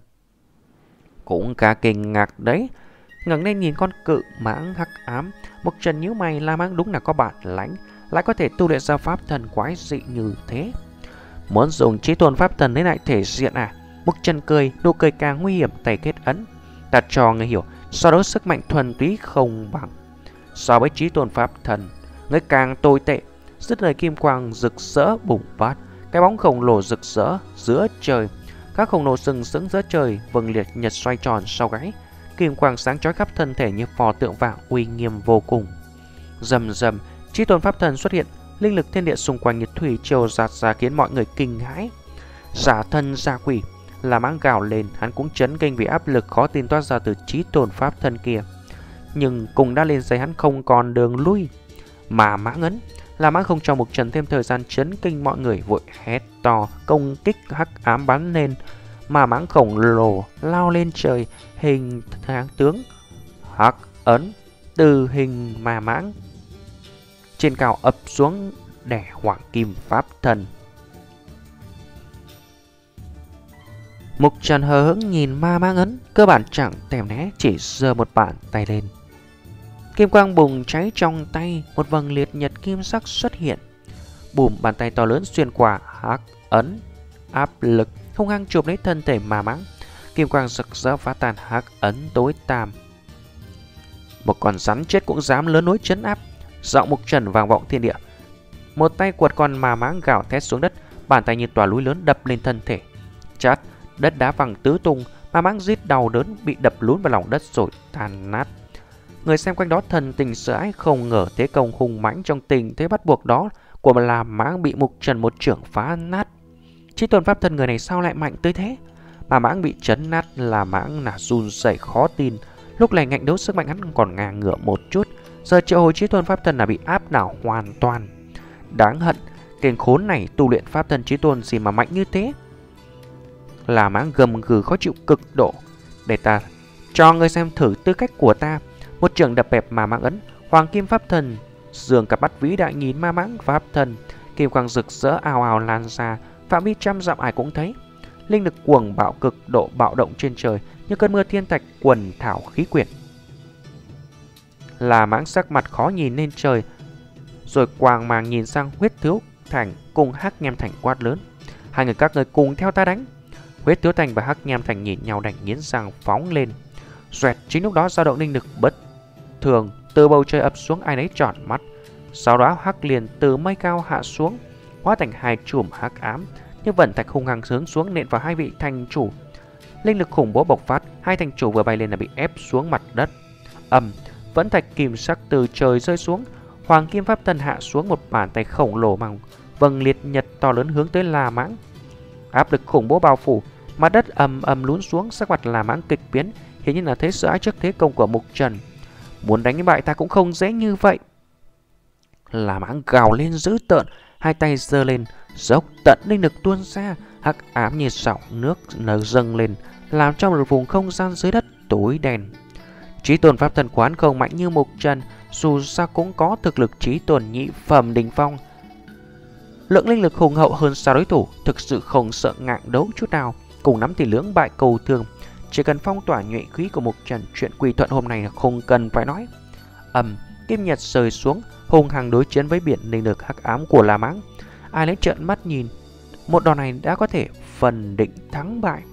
Cũng cả kinh ngạc đấy. Ngẩng lên nhìn con cự mãng hắc ám, Mục Trần nhíu mày, La Mãng đúng là có bản lãnh, lại có thể tu luyện ra Pháp Thân quái dị như thế. Muốn dùng trí tôn Pháp Thân lấy lại thể diện à? Mục Trần cười, nụ cười càng nguy hiểm, tay kết ấn. Ta cho người hiểu, so đối sức mạnh thuần túy không bằng. So với trí tôn Pháp Thân, người càng tồi tệ. Dứt lời kim quang rực rỡ bùng phát, cái bóng khổng lồ rực rỡ giữa trời. Các khổng lồ sừng sững giữa trời, vầng liệt nhật xoay tròn sau gáy. Kim quang sáng chói khắp thân thể như pho tượng vàng, uy nghiêm vô cùng. Rầm rầm, trí tôn Pháp Thân xuất hiện, linh lực thiên địa xung quanh như thủy triều giạt ra khiến mọi người kinh hãi. Giả thân giả quỷ, La Mãng gào lên, hắn cũng chấn kinh vì áp lực khó tin toát ra từ chí tôn pháp thân kia. Nhưng cùng đã lên dây hắn không còn đường lui. Mà Mãng ấn, La Mãng không cho Mục Trần thêm thời gian chấn kinh mọi người, vội hét to công kích hắc ám bắn lên. Mà Mãng khổng lồ lao lên trời, hình tháng tướng hắc ấn từ hình mà Mãng trên cao ập xuống đè Hoàng Kim pháp thân. Mục Trần hờ hững nhìn ma Mãng ấn, cơ bản chẳng thèm né, chỉ giơ một bàn tay lên. Kim quang bùng cháy trong tay, một vầng liệt nhật kim sắc xuất hiện. Bùm, bàn tay to lớn xuyên qua hắc ấn, áp lực hung hăng chụp lấy thân thể ma Mãng. Kim quang rực rỡ phá tan hắc ấn tối tăm. Một con rắn chết cũng dám lớn lối trấn áp. Giọng Mục Trần vang vọng thiên địa. Một tay quật con ma Mãng gào thét xuống đất, bàn tay như tòa núi lớn đập lên thân thể. Chát, đất đá văng tứ tung, ma Mãng rít đau đớn bị đập lún vào lòng đất rồi tan nát. Người xem quanh đó thần tình sợ hãi, không ngờ thế công hùng mãnh trong tình thế bắt buộc đó của La Mãng bị Mục Trần một chưởng phá nát. Chí tôn pháp thân người này sao lại mạnh tới thế? Ma Mãng bị chấn nát, La Mãng là run rẩy khó tin. Lúc này ngạnh đấu sức mạnh hắn còn ngang ngửa một chút, giờ triệu hồi chí tôn pháp thân là bị áp đảo hoàn toàn. Đáng hận, tên khốn này tu luyện pháp thân chí tôn gì mà mạnh như thế? La Mãng gầm gừ khó chịu cực độ. Để ta cho ngươi xem thử tư cách của ta. Một trường đập bẹp Ma Mãng ấn, Hoàng Kim pháp thân dường cặp mắt vĩ đại nhìn Ma Mãng pháp thân. Kim quang rực rỡ ào ào lan ra, phạm vi trăm dặm ai cũng thấy. Linh lực cuồng bạo cực độ bạo động trên trời, như cơn mưa thiên thạch quần thảo khí quyển. La Mãng sắc mặt khó nhìn lên trời, rồi quàng màng nhìn sang Huyết Thiếu Thành cùng Hắc Nham Thành quát lớn: hai người các người cùng theo ta đánh. Huyết Thiếu Thành và Hắc Nham Thành nhìn nhau đành nghiến răng phóng lên. Xoẹt, chính lúc đó dao động linh lực bất thường từ bầu trời ập xuống, ai nấy tròn mắt. Sau đó hắc liền từ mây cao hạ xuống, hóa thành hai chùm hắc ám, như vận thạch hung hăng hướng xuống nện vào hai vị thành chủ. Linh lực khủng bố bộc phát, hai thành chủ vừa bay lên là bị ép xuống mặt đất. Ầm, vẫn thạch kim sắc từ trời rơi xuống. Hoàng Kim pháp thân hạ xuống, một bàn tay khổng lồ mang vầng liệt nhật to lớn hướng tới La Mãng. Áp lực khủng bố bao phủ, mặt đất ầm ầm lún xuống, sắc mặt La Mãng kịch biến, hiển nhiên là thấy sợ hãi trước thế công của Mục Trần. Muốn đánh bại ta cũng không dễ như vậy. La Mãng gào lên dữ tợn, hai tay giơ lên, dốc tận linh lực tuôn ra, hắc ám như sóng nước nở dâng lên, làm cho một vùng không gian dưới đất tối đen. Chí tôn pháp thân quán không mạnh như Mục Trần, dù sao cũng có thực lực chí tôn nhị phẩm đỉnh phong. Lượng linh lực hùng hậu hơn xa đối thủ, thực sự không sợ ngạng đấu chút nào, cùng nắm thì lưỡng bại cầu thường. Chỉ cần phong tỏa nhuệ khí của Mục Trần, chuyện quy thuận hôm nay không cần phải nói. Ầm, kim nhật rơi xuống, hùng hằng đối chiến với biển linh lực hắc ám của La Mãng. Ai lấy trợn mắt nhìn, một đòn này đã có thể phần định thắng bại.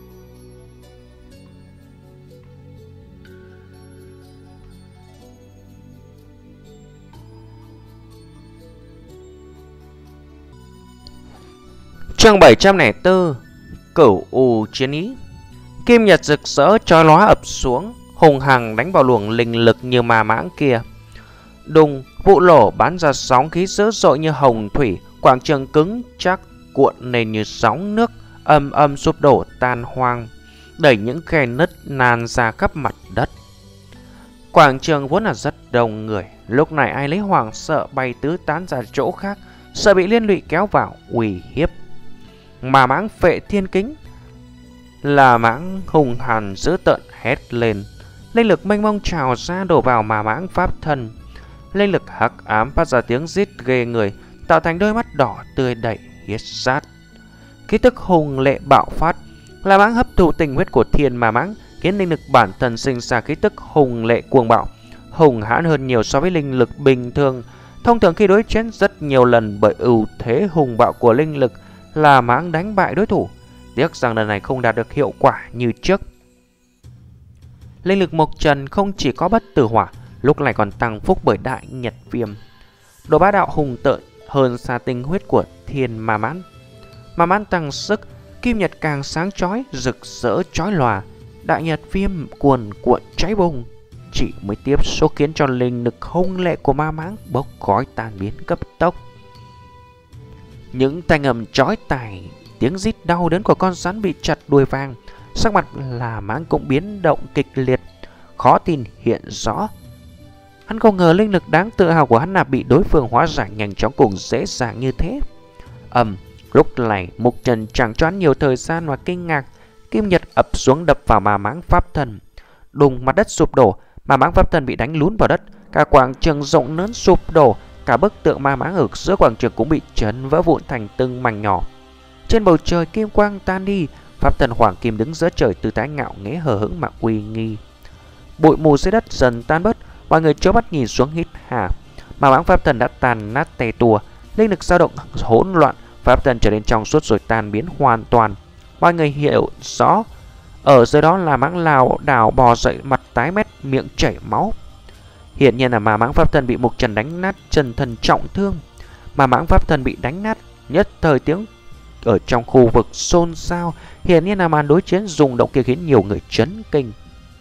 Chương bảy trăm lẻ bốn, Cửu U chiến ý. Kim nhật rực rỡ chói lóa ập xuống, hùng hằng đánh vào luồng linh lực như Ma Mãng kia. Đùng, vụ nổ bắn ra sóng khí dữ dội như hồng thủy, quảng trường cứng chắc cuộn lên như sóng nước, âm âm sụp đổ tan hoang, đẩy những khe nứt nan ra khắp mặt đất. Quảng trường vốn là rất đông người, lúc này ai lấy hoảng sợ bay tứ tán ra chỗ khác, sợ bị liên lụy kéo vào uy hiếp. Ma Mãng phệ thiên kính. La Mãng hùng hàn dữ tợn hét lên, linh lực mênh mông trào ra đổ vào Ma Mãng pháp thân. Linh lực hắc ám phát ra tiếng rít ghê người, tạo thành đôi mắt đỏ tươi đầy huyết sát. Khí tức hùng lệ bạo phát, La Mãng hấp thụ tình huyết của thiên Ma Mãng, khiến linh lực bản thân sinh ra khí tức hùng lệ cuồng bạo, hùng hãn hơn nhiều so với linh lực bình thường. Thông thường khi đối chiến rất nhiều lần, bởi ưu thế hùng bạo của linh lực, La Mãng đánh bại đối thủ. Tiếc rằng lần này không đạt được hiệu quả như trước. Linh lực Mục Trần không chỉ có bất tử hỏa, lúc này còn tăng phúc bởi đại nhật viêm. Độ bá đạo hùng tợn hơn xa tinh huyết của thiên Ma Mãn. Ma Mãn tăng sức, kim nhật càng sáng chói, rực rỡ chói lòa. Đại nhật viêm cuồn cuộn cháy bùng, chỉ mới tiếp xúc khiến cho linh lực hung lệ của Ma Mãng bốc khói tan biến cấp tốc. Những thanh âm chói tai, tiếng rít đau đớn của con rắn bị chặt đuôi vàng. Sắc mặt La Mãng cũng biến động kịch liệt, khó tin hiện rõ. Hắn không ngờ linh lực đáng tự hào của hắn là bị đối phương hóa giải nhanh chóng cùng dễ dàng như thế. Ầm, lúc này Mục Trần chẳng cho hắn nhiều thời gian mà kinh ngạc, kim nhật ập xuống đập vào Ma Mãng pháp thần. Đùng, mặt đất sụp đổ, Ma Mãng pháp thần bị đánh lún vào đất, cả quảng trường rộng lớn sụp đổ, cả bức tượng Ma Mãng ở giữa quảng trường cũng bị chấn vỡ vụn thành từng mảnh nhỏ. Trên bầu trời kim quang tan đi, pháp thần Hoàng Kim đứng giữa trời tư thái ngạo nghễ hờ hững mà uy nghi. Bụi mù dưới đất dần tan bớt, mọi người chố mắt nhìn xuống hít hà. Ma Mãng pháp thần đã tàn nát tè tua, linh lực dao động hỗn loạn, pháp thần trở nên trong suốt rồi tan biến hoàn toàn. Mọi người hiểu rõ, ở dưới đó là Mãng lảo đảo bò dậy, mặt tái mét, miệng chảy máu. Hiện nhiên là Ma Mãng pháp thần bị Mục Trần đánh nát chân thần trọng thương. Ma Mãng pháp thần bị đánh nát, nhất thời tiếng ở trong khu vực xôn xao. Hiện nhiên là màn đối chiến rung động kia khiến nhiều người chấn kinh.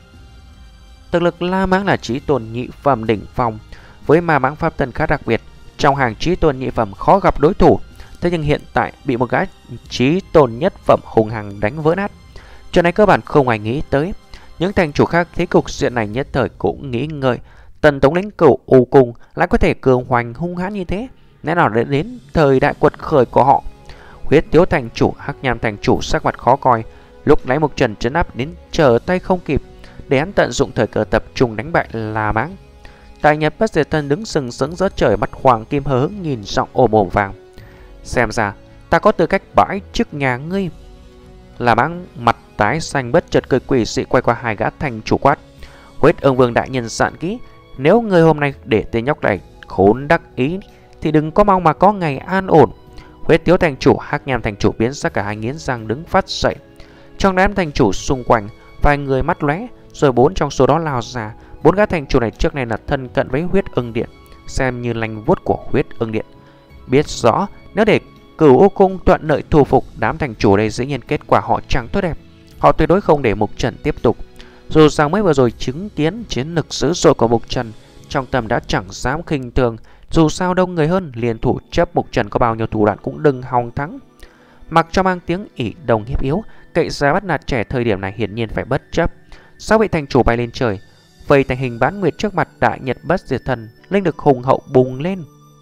Thực lực La Mãng là chí tôn nhị phẩm đỉnh phong, với Ma Mãng pháp thần khá đặc biệt, trong hàng chí tôn nhị phẩm khó gặp đối thủ. Thế nhưng hiện tại bị một gã chí tôn nhất phẩm hùng hằng đánh vỡ nát. Chuyện này cơ bản không ai nghĩ tới. Những thành chủ khác thấy cục diện này nhất thời cũng nghĩ ngợi, Tần thống lĩnh Cửu U Cung lại có thể cường hoành hung hãn như thế, lẽ nào đã đến thời đại quật khởi của họ? Huyết Tiếu thành chủ, Hắc Nham thành chủ sắc mặt khó coi. Lúc nãy Mục Trần trấn áp đến trở tay không kịp, để hắn tận dụng thời cơ tập trung đánh bại La Mãng. Đại Nhật Bất Diệt Thân đứng sừng sững giữa trời, mắt Hoàng Kim hờ hững nhìn giọng ồm ồm vàng: xem ra ta có tư cách bãi trước nhà ngươi. La Mãng mặt tái xanh bất chợt cười quỷ dị quay qua hai gã thành chủ quát: Huyết Ương Vương đại nhân dặn kỹ, nếu ngươi hôm nay để tên nhóc này khốn đắc ý thì đừng có mong mà có ngày an ổn. Huyết Tiếu thành chủ, Hắc Nham thành chủ biến sắc, cả hai nghiến răng đứng phát dậy. Trong đám thành chủ xung quanh, vài người mắt lóe, rồi bốn trong số đó lao ra. Bốn gã thành chủ này trước này là thân cận với Huyết Ưng Điện, xem như lanh vuốt của Huyết Ưng Điện. Biết rõ nếu để Cửu U Cung thuận lợi thu phục đám thành chủ đây, dĩ nhiên kết quả họ chẳng tốt đẹp. Họ tuyệt đối không để Mục Trần tiếp tục. Dù rằng mới vừa rồi chứng kiến chiến lực dữ dội của Mục Trần, trong tâm đã chẳng dám khinh thường. Dù sao đông người hơn, liên thủ chấp Mục Trần có bao nhiêu thủ đoạn cũng đừng hòng thắng. Mặc cho mang tiếng ỷ đồng hiếp yếu, cậy giá bắt nạt trẻ thời điểm này hiển nhiên phải bất chấp. Sáu vị thành chủ bay lên trời, vây thành hình bán nguyệt trước mặt Đại Nhật Bất Diệt Thần, linh lực hùng hậu bùng lên.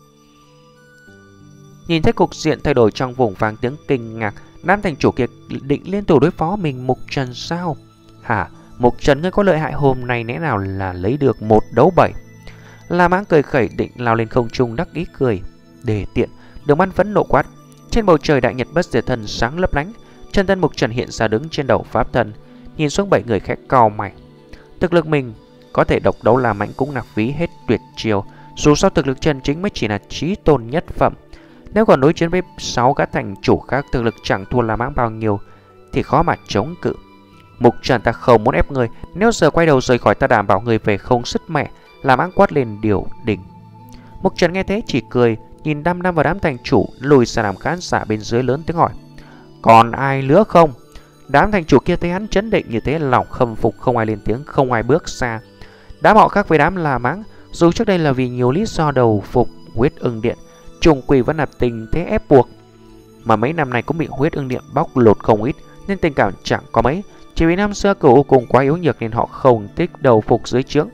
Nhìn thấy cục diện thay đổi trong vùng vang tiếng kinh ngạc, nam thành chủ kia định liên thủ đối phó mình Mục Trần sao? Hả? Mục Trần ngươi có lợi hại hôm nay lẽ nào là lấy được một đấu bảy? La Mãng cười khẩy định lao lên không trung đắc ý cười. Để tiện, Đường Văn phẫn nộ quát. Trên bầu trời Đại Nhật Bất Diệt Thần sáng lấp lánh, chân thân Mục Trần hiện ra đứng trên đầu pháp thần, nhìn xuống bảy người khẽ cau mày. Thực lực mình có thể độc đấu La Mãng cũng là phí hết tuyệt chiêu. Dù sao thực lực chân chính mới chỉ là chí tôn nhất phẩm. Nếu còn đối chiến với sáu gã thành chủ khác thực lực chẳng thua La Mãng bao nhiêu thì khó mà chống cự. Mục Trần, ta không muốn ép người, nếu giờ quay đầu rời khỏi ta đảm bảo người về không sứt mẹ. La Mãng quát lên điều đỉnh. Mục Trần nghe thế chỉ cười, nhìn đăm đăm vào đám thành chủ, lùi ra làm khán giả bên dưới lớn tiếng hỏi: còn ai nữa không? Đám thành chủ kia thấy hắn chấn định như thế, lòng khâm phục, không ai lên tiếng, không ai bước xa. Đám họ khác với đám La Mãng, dù trước đây là vì nhiều lý do đầu phục Huyết Ưng Điện, trùng quỷ vẫn là tình thế ép buộc, mà mấy năm nay cũng bị Huyết Ưng Điện bóc lột không ít, nên tình cảm chẳng có mấy. Chỉ vì năm xưa Cửu U Cung quá yếu nhược nên họ không thích đầu phục dưới trướng.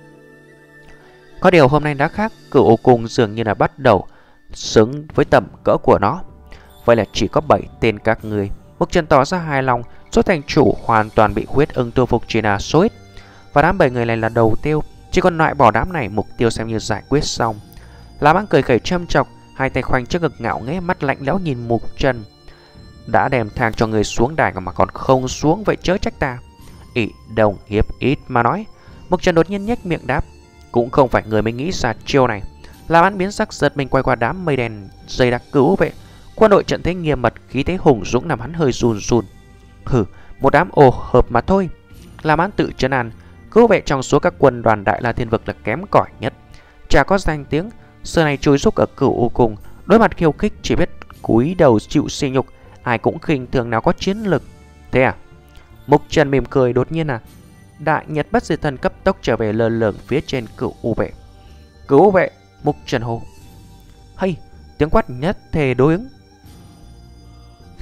Có điều hôm nay đã khác, Cửu U Cung dường như là bắt đầu xứng với tầm cỡ của nó. Vậy là chỉ có bảy tên các người. Mục Trần tỏ ra hài lòng, số thành chủ hoàn toàn bị Huyết Ưng thu phục chỉ là số ít, và đám bảy người này là đầu tiêu. Chỉ còn loại bỏ đám này, mục tiêu xem như giải quyết xong. La Mãng cười khẩy châm chọc, hai tay khoanh trước ngực ngạo nghễ, mắt lạnh lẽo nhìn Mục Trần. Đã đem thang cho người xuống đài mà còn không xuống, vậy chớ trách ta. Ỷ đồng hiếp ít mà nói. Mục Trần đột nhiên nhếch miệng đáp: cũng không phải người mới nghĩ ra chiêu này. La Mãng biến sắc giật mình quay qua đám mây đen dày đặc cứu vệ. Quân đội trận thế nghiêm mật, khí thế hùng dũng làm hắn hơi run run. Hừ, một đám ồ hợp mà thôi. La Mãng tự trấn an. Cứu vệ trong số các quân đoàn Đại La Thiên Vực là kém cỏi nhất, chả có danh tiếng. Xưa này chui rúc ở Cửu U Cung, đối mặt khiêu khích chỉ biết cúi đầu chịu sỉ nhục, ai cũng khinh thường nào có chiến lực. Thế à? Mục Trần mỉm cười. Đột nhiên à, Đại Nhật Bất Diệt Thần cấp tốc trở về lơ lửng phía trên Cửu U vệ. Cửu U vệ, Mục Trần hô. Hay, tiếng quát nhất thể đối ứng.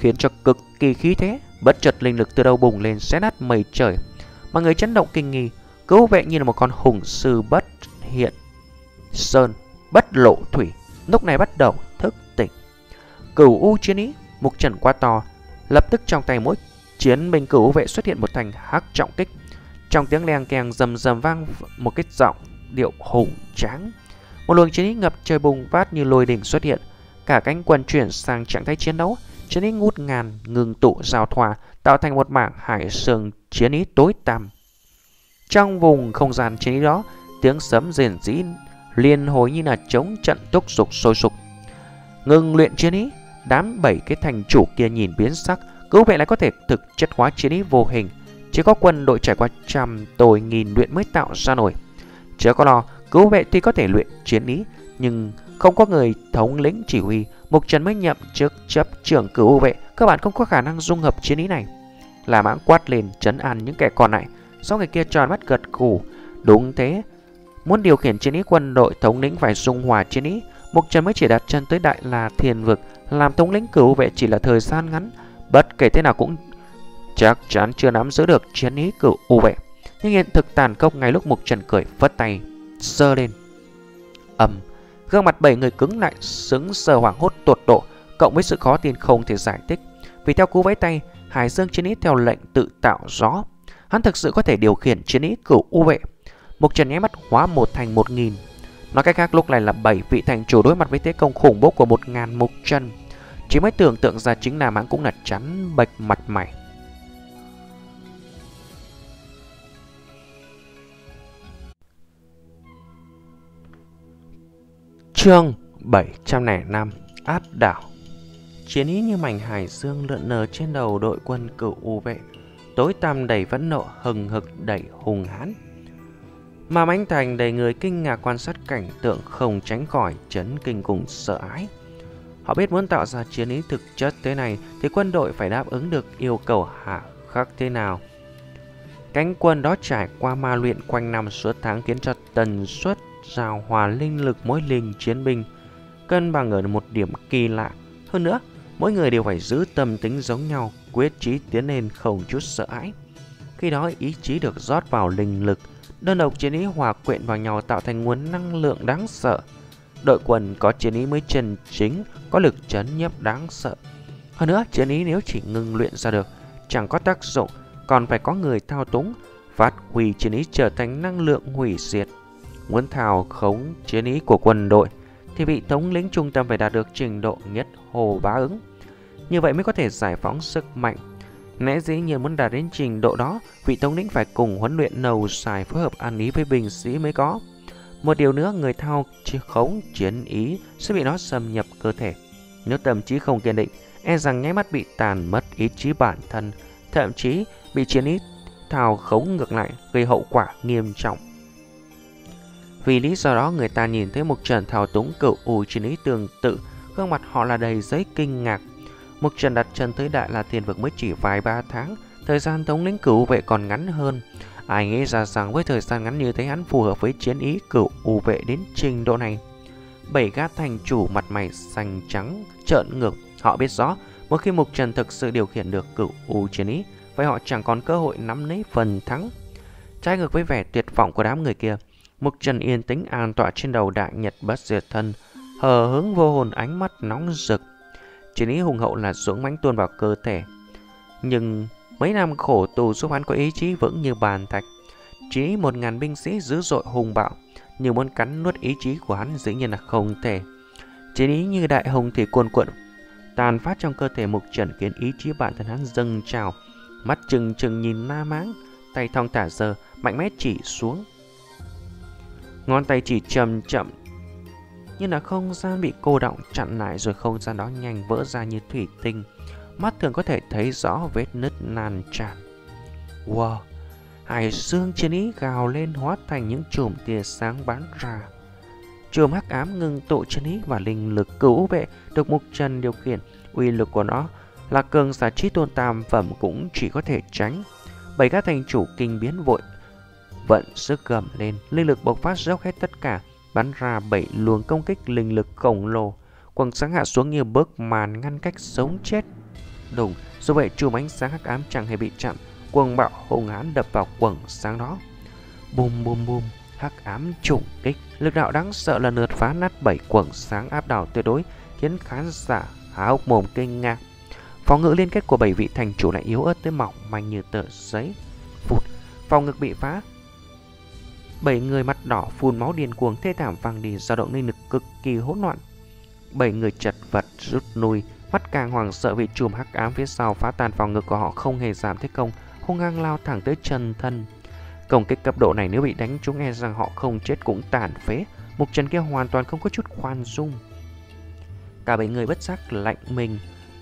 khiến cho cực kỳ khí thế. Bất chợt linh lực từ đâu bùng lên xé nát mây trời. Mọi người chấn động kinh nghi. Cửu vệ như là một con hùng sư bất hiện sơn, bất lộ thủy, lúc này bắt đầu thức tỉnh. Cửu u chiến ý, Mục Trần quá to, lập tức trong tay mỗi chiến binh cửu vệ xuất hiện một thanh hắc trọng kích. Trong tiếng leng keng rầm rầm vang một cái giọng điệu hùng tráng. Một luồng chiến ý ngập trời bùng phát như lôi đình xuất hiện. Cả cánh quân chuyển sang trạng thái chiến đấu. Chiến ý ngút ngàn ngừng tụ giao thoa, tạo thành một mảng hải sương chiến ý tối tăm. Trong vùng không gian chiến ý đó, tiếng sấm rền rĩ liên hồi như là chống trận thúc giục sôi sục. Ngừng luyện chiến ý, đám bảy cái thành chủ kia nhìn biến sắc. Cửu vệ lại có thể thực chất hóa chiến ý vô hình. Chỉ có quân đội trải qua trăm tôi nghìn luyện mới tạo ra nổi. Chớ có lo, cửu vệ tuy có thể luyện chiến ý, nhưng không có người thống lĩnh chỉ huy. Mục Trần mới nhậm chức chấp trưởng cửu vệ, các bạn không có khả năng dung hợp chiến ý này. Là Mãng quát lên trấn an những kẻ còn lại. Sau người kia tròn mắt gật gù. Đúng thế, muốn điều khiển chiến ý quân đội thống lĩnh phải dung hòa chiến ý. Mục Trần mới chỉ đặt chân tới Đại La Thiên Vực, làm thống lĩnh cửu vệ chỉ là thời gian ngắn. Bất kể thế nào cũng chắc chắn chưa nắm giữ được chiến ý cửu vệ. Nhưng hiện thực tàn khốc ngay lúc Mục Trần cười phất tay giơ lên. Ầm, gương mặt bảy người cứng lại, sững sờ hoảng hốt tột độ, cộng với sự khó tin không thể giải thích. Vì theo cú vẫy tay, Hải Dương chiến ý theo lệnh tự tạo gió. Hắn thực sự có thể điều khiển chiến ý cửu vệ. Mục Trần nháy mắt hóa một thành một nghìn. Nói cách khác, lúc này là bảy vị thành chủ đối mặt với thế công khủng bố của một ngàn Mục Trần. Chỉ mới tưởng tượng ra chính là hắn cũng là chắn bệch mặt mày. Chương bảy trăm lẻ năm áp đảo. Chiến ý như mảnh hải dương lượn lờ trên đầu đội quân cửu vệ, tối tăm đầy phẫn nộ, hừng hực đầy hung hãn. Mà Mãnh Thành đầy người kinh ngạc quan sát cảnh tượng, không tránh khỏi chấn kinh cùng sợ ái. Họ biết muốn tạo ra chiến ý thực chất thế này thì quân đội phải đáp ứng được yêu cầu hà khắc thế nào. Cánh quân đó trải qua ma luyện quanh năm suốt tháng khiến cho tần suất giao hòa linh lực mỗi linh chiến binh cân bằng ở một điểm kỳ lạ. Hơn nữa, mỗi người đều phải giữ tâm tính giống nhau, quyết chí tiến lên không chút sợ hãi. Khi đó ý chí được rót vào linh lực, đơn độc chiến ý hòa quyện vào nhau tạo thành nguồn năng lượng đáng sợ. Đội quân có chiến ý mới chân chính có lực chấn nhiếp đáng sợ. Hơn nữa, chiến ý nếu chỉ ngừng luyện ra được chẳng có tác dụng, còn phải có người thao túng, phát huy chiến ý trở thành năng lượng hủy diệt. Muốn thao khống chiến ý của quân đội thì vị thống lĩnh trung tâm phải đạt được trình độ nhất hồ bá ứng. Như vậy mới có thể giải phóng sức mạnh. Lẽ dĩ nhiên muốn đạt đến trình độ đó, vị thống lĩnh phải cùng huấn luyện nầu xài phối hợp ăn ý với binh sĩ mới có. Một điều nữa, người thao khống chiến ý sẽ bị nó xâm nhập cơ thể. Nếu tâm trí không kiên định, e rằng nháy mắt bị tàn mất ý chí bản thân, thậm chí bị chiến ý thao khống ngược lại, gây hậu quả nghiêm trọng. Vì lý do đó, người ta nhìn thấy Mục Trần thao túng cửu u chiến ý tương tự, gương mặt họ là đầy giấy kinh ngạc. Mục Trần đặt chân tới Đại La Thiên Vực mới chỉ vài ba tháng, thời gian thống lĩnh cửu vệ còn ngắn hơn. Ai nghĩ ra rằng với thời gian ngắn như thế hắn phù hợp với chiến ý cửu u vệ đến trình độ này. Bảy gã thành chủ mặt mày xanh trắng trợn ngược, họ biết rõ một khi Mục Trần thực sự điều khiển được cửu u chiến ý, vậy họ chẳng còn cơ hội nắm lấy phần thắng. Trái ngược với vẻ tuyệt vọng của đám người kia, Mục Trần yên tĩnh an tọa trên đầu Đại Nhật Bất Diệt Thân, hờ hững vô hồn, ánh mắt nóng rực. Chiến ý hùng hậu là dũng mãnh tuôn vào cơ thể. Nhưng mấy năm khổ tù giúp hắn có ý chí vững như bàn thạch. Chỉ một ngàn binh sĩ dữ dội hùng bạo, nhưng muốn cắn nuốt ý chí của hắn dĩ nhiên là không thể. Chiến ý như đại hồng thủy cuồn cuộn tàn phát trong cơ thể Mục Trần, khiến ý chí bản thân hắn dâng trào. Mắt trừng trừng nhìn Na Mãng, tay thong thả giơ, mạnh mẽ chỉ xuống. Ngón tay chỉ chậm chậm như là không gian bị cô đọng chặn lại, rồi không gian đó nhanh vỡ ra như thủy tinh. Mắt thường có thể thấy rõ vết nứt lan tràn. Wow! Hải dương chiến ý gào lên hóa thành những chùm tia sáng bắn ra. Chùm hắc ám ngưng tụ chiến ý và linh lực cửu vệ được Mục Trần điều khiển. Uy lực của nó là cường giả trí tôn tam phẩm cũng chỉ có thể tránh. Bảy các thành chủ kinh biến vội vận sức gầm lên, linh lực bộc phát dốc hết tất cả, bắn ra bảy luồng công kích linh lực khổng lồ. Quầng sáng hạ xuống như bức màn ngăn cách sống chết. Đùng, dù vậy chùm ánh sáng hắc ám chẳng hề bị chặn, cuồng bạo hung hãn đập vào quầng sáng đó. Bùm bùm bùm, hắc ám trùng kích, lực đạo đáng sợ lần lượt phá nát bảy quầng sáng áp đảo tuyệt đối, khiến khán giả há hốc mồm kinh ngạc. Phòng ngự liên kết của bảy vị thành chủ lại yếu ớt tới mỏng manh như tờ giấy. Phụt, phòng ngực bị phá. Bảy người mặt đỏ phun máu điên cuồng thê thảm văng đi, dao động linh lực cực kỳ hỗn loạn. Bảy người chật vật rút lui, mắt càng hoảng sợ vì chùm hắc ám phía sau phá tan phòng ngực của họ không hề giảm thế công, hung hăng lao thẳng tới chân thân. Công kích cấp độ này nếu bị đánh trúng e rằng họ không chết cũng tàn phế. Mục Trần kia hoàn toàn không có chút khoan dung. Cả bảy người bất giác lạnh mình.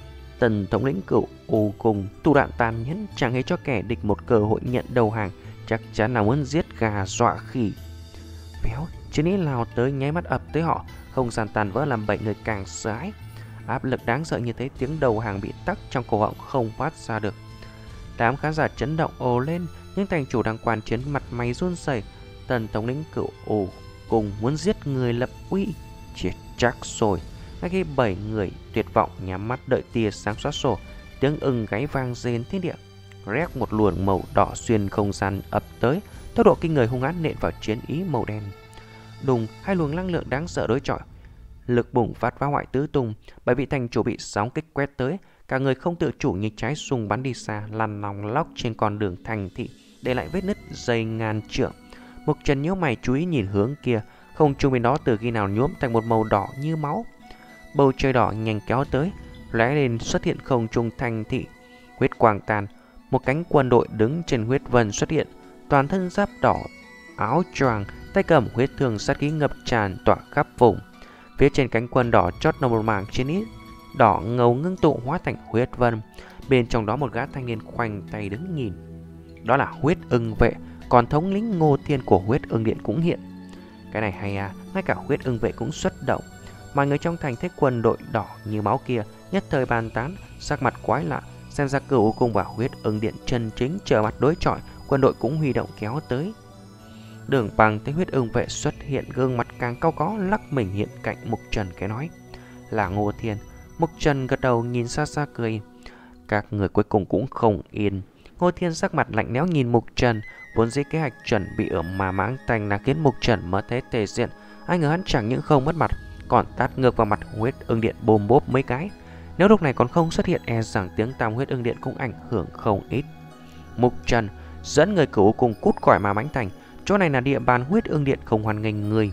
Tần thống lĩnh Cửu U cùng thủ đoạn tàn nhẫn, chẳng hề cho kẻ địch một cơ hội nhận đầu hàng, chắc chắn là muốn giết gà dọa khỉ. Véo, chiến ý lao tới nháy mắt ập tới họ, không gian tàn vỡ làm bảy người càng sợ hãi. Áp lực đáng sợ như thế, tiếng đầu hàng bị tắc trong cổ họng không phát ra được. Đám khán giả chấn động ồ lên, nhưng thành chủ đang quan chiến mặt mày run rẩy. Tần thống lĩnh Cửu U cùng muốn giết người lập uy, chết chắc rồi. Ngay khi bảy người tuyệt vọng nhắm mắt đợi tia sáng xóa sổ, tiếng ưng gáy vang rền thiên địa. Rét một luồng màu đỏ xuyên không gian ập tới, tốc độ kinh người hung hãn nện vào chiến ý màu đen. Đùng, hai luồng năng lượng đáng sợ đối chọi, lực bùng phát phá hoại tứ tung. Bảy vị thành chủ bị sóng kích quét tới, cả người không tự chủ như trái sung bắn đi xa, lăn lòng lóc trên con đường thành thị, để lại vết nứt dày ngàn trượng. Mục Trần nhíu mày chú ý nhìn hướng kia, không trung bên đó từ khi nào nhuốm thành một màu đỏ như máu. Bầu trời đỏ nhanh kéo tới, lóe lên xuất hiện không trung thành thị. Huyết quang tàn, một cánh quân đội đứng trên huyết vân xuất hiện, toàn thân giáp đỏ, áo choàng, tay cầm huyết thương sát khí ngập tràn tỏa khắp vùng. Phía trên cánh quân đỏ chót là một mảng chiến ý đỏ ngầu ngưng tụ hóa thành huyết vân. Bên trong đó một gã thanh niên khoanh tay đứng nhìn. Đó là huyết ưng vệ, còn thống lĩnh Ngô Thiên của huyết ưng điện cũng hiện. Cái này hay à, ngay cả huyết ưng vệ cũng xuất động. Mọi người trong thành thấy quân đội đỏ như máu kia nhất thời bàn tán, sắc mặt quái lạ. Xem ra Cửu cùng và huyết ưng điện chân chính trở mặt đối chọi, quân đội cũng huy động kéo tới. Đường Bằng thấy huyết ưng vệ xuất hiện, gương mặt càng cao có, lắc mình hiện cạnh Mục Trần cái nói là Ngô Thiên. Mục Trần gật đầu nhìn xa xa cười. Các người cuối cùng cũng không yên. Ngô Thiên sắc mặt lạnh lẽo nhìn Mục Trần. Vốn dĩ kế hoạch chuẩn bị ở mà mãng thành là khiến Mục Trần mất thế tề diện, ai ngờ hắn chẳng những không mất mặt, còn tát ngược vào mặt huyết ưng điện bồm bốp mấy cái. Nếu lúc này còn không xuất hiện, e rằng tiếng tam huyết ưng điện cũng ảnh hưởng không ít. Mục Trần dẫn người Cửu cùng cút khỏi mà mãng thành, chỗ này là địa bàn huyết ưng điện không hoan nghênh người.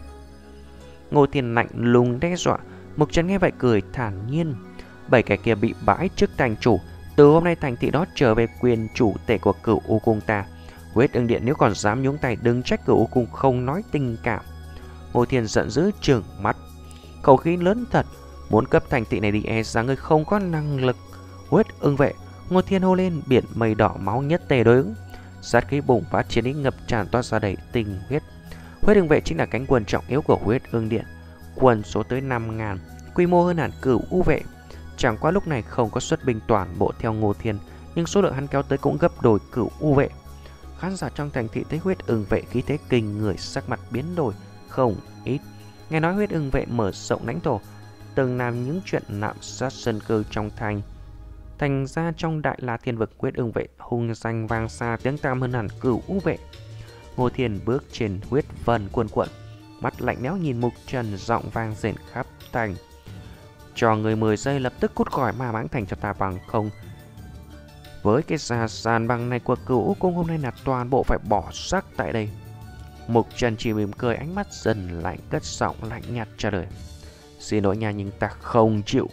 Ngô Thiên lạnh lùng đe dọa. Mục Trần nghe vậy cười thản nhiên. Bảy kẻ kia bị bãi chức thành chủ, từ hôm nay thành thị đó trở về quyền chủ tể của Cửu U cung ta. Huyết ưng điện nếu còn dám nhúng tay, đừng trách Cửu U cung không nói tình cảm. Ngô Thiên giận dữ trừng mắt, khẩu khí lớn thật, muốn cấp thành thị này đi e rằng người không có năng lực. Huyết ưng vệ, Ngô Thiên hô lên, biển mây đỏ máu nhất tề đối ứng. Sát khí bùng phát, chiến ý ngập tràn toát ra đầy tình huyết. Huyết ưng vệ chính là cánh quân trọng yếu của huyết ưng điện, quân số tới năm ngàn, quy mô hơn hẳn Cửu U vệ. Chẳng qua lúc này không có xuất binh toàn bộ theo Ngô Thiên, nhưng số lượng hắn kéo tới cũng gấp đôi Cửu U vệ. Khán giả trong thành thị thấy huyết ưng vệ khí thế kinh người, sắc mặt biến đổi không ít. Nghe nói huyết ưng vệ mở rộng lãnh thổ, từng làm những chuyện lạm sát dân cư trong thành. Thành ra trong Đại La Thiên vực, huyết ưng vệ hung danh vang xa, tiếng tăm hơn hẳn Cửu U vệ. Ngô Thiên bước trên huyết vân cuồn cuộn, mắt lạnh lẽo nhìn Mục Trần, giọng vang rền khắp thành. Cho người mười giây lập tức cút khỏi Ma Mãng Thành cho ta, bằng không với cái gia sàn bằng này của Cửu cung hôm nay là toàn bộ phải bỏ xác tại đây. Mục Trần chỉ mỉm cười, ánh mắt dần lạnh, cất giọng lạnh nhạt trả lời: xin lỗi nha, nhưng ta không chịu.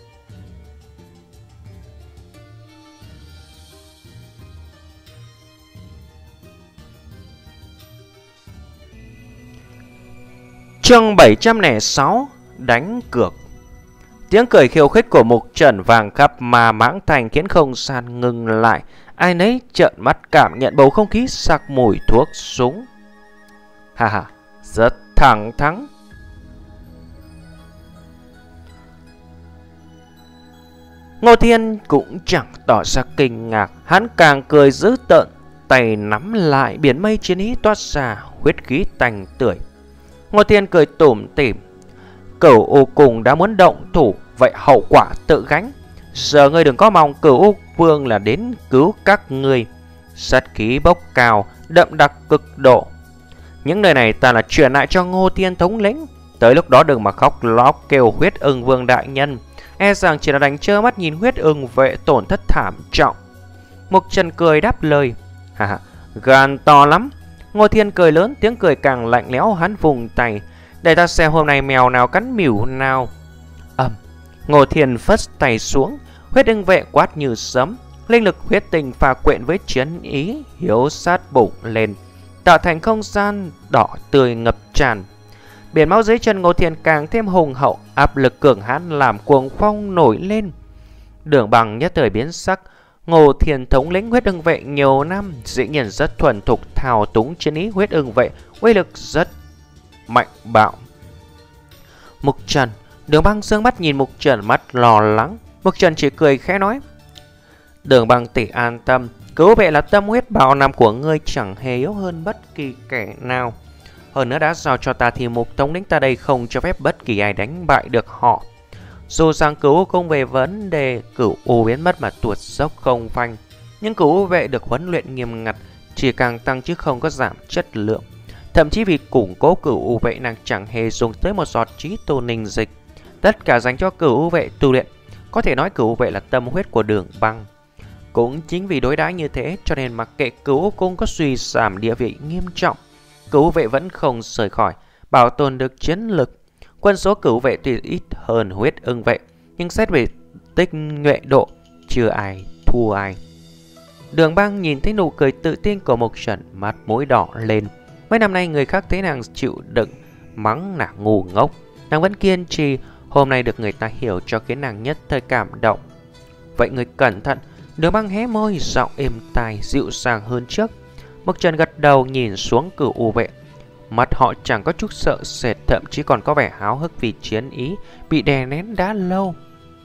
Chương bảy trăm lẻ sáu, đánh cược. Tiếng cười khiêu khích của Mục Trần vang khắp Ma Mãng Thành khiến không gian ngừng lại. Ai nấy trợn mắt cảm nhận bầu không khí sặc mùi thuốc súng. Ha ha, rất thẳng thắn. Ngô Thiên cũng chẳng tỏ ra kinh ngạc, hắn càng cười dữ tợn, tay nắm lại, biển mây chiến ý toát ra, huyết khí tanh tưởi. Ngô Thiên cười tủm tỉm: Cửu U cùng đã muốn động thủ, vậy hậu quả tự gánh. Giờ ngươi đừng có mong Cửu Vương là đến cứu các ngươi. Sát khí bốc cao, đậm đặc cực độ. Những lời này ta là truyền lại cho Ngô Thiên thống lĩnh. Tới lúc đó đừng mà khóc lóc kêu Huyết Ưng Vương đại nhân, e rằng chỉ là đánh trơ mắt nhìn Huyết Ưng vệ tổn thất thảm trọng. Mục Trần cười đáp lời. Hà hà, gan to lắm. Ngô Thiên cười lớn, tiếng cười càng lạnh lẽo. Hắn vùng tay, để ta xem hôm nay mèo nào cắn mỉu nào. Ầm, Ngô Thiên phất tay xuống, Huyết Ưng vệ quát như sấm, linh lực huyết tình pha quyện với chiến ý hiếu sát bụng lên, tạo thành không gian đỏ tươi ngập tràn. Biển máu dưới chân Ngô Thiên càng thêm hùng hậu, áp lực cường hãn làm cuồng phong nổi lên. Đường Bằng nhất thời biến sắc. Ngô Thiên thống lĩnh Huyết Ưng vệ nhiều năm, dĩ nhiên rất thuần thục thao túng chiến ý Huyết Ưng vệ, uy lực rất mạnh bạo. Mục Trần, Đường Băng dương mắt nhìn Mục Trần, mắt lo lắng. Mục Trần chỉ cười khẽ nói: Đường Băng tỷ an tâm, Cứu vệ là tâm huyết bao năm của ngươi, chẳng hề yếu hơn bất kỳ kẻ nào. Hơn nữa đã giao cho ta thì Mục thống lĩnh ta đây không cho phép bất kỳ ai đánh bại được họ. Dù rằng Cửu không về vấn đề Cửu U biến mất mà tuột dốc không phanh, nhưng Cửu vệ được huấn luyện nghiêm ngặt, chỉ càng tăng chứ không có giảm chất lượng. Thậm chí vì củng cố Cửu vệ nàng chẳng hề dùng tới một giọt chí tô ninh dịch, tất cả dành cho Cửu vệ tu luyện. Có thể nói Cửu vệ là tâm huyết của Đường Băng. Cũng chính vì đối đãi như thế cho nên mặc kệ Cửu cung có suy giảm địa vị nghiêm trọng, Cửu vệ vẫn không rời khỏi, bảo tồn được chiến lực. Quân số Cửu vệ tuy ít hơn Huyết Ưng vệ, nhưng xét về tinh nhuệ độ, chưa ai thua ai. Đường Băng nhìn thấy nụ cười tự tin của Mục Trần, mắt mũi đỏ lên. Mấy năm nay người khác thấy nàng chịu đựng, mắng nàng ngu ngốc, nàng vẫn kiên trì. Hôm nay được người ta hiểu cho khiến nàng nhất thời cảm động. Vậy người cẩn thận. Đường Băng hé môi, giọng êm tai dịu dàng hơn trước. Mục Trần gật đầu nhìn xuống Cửu vệ, mắt họ chẳng có chút sợ sệt, thậm chí còn có vẻ háo hức vì chiến ý bị đè nén đã lâu.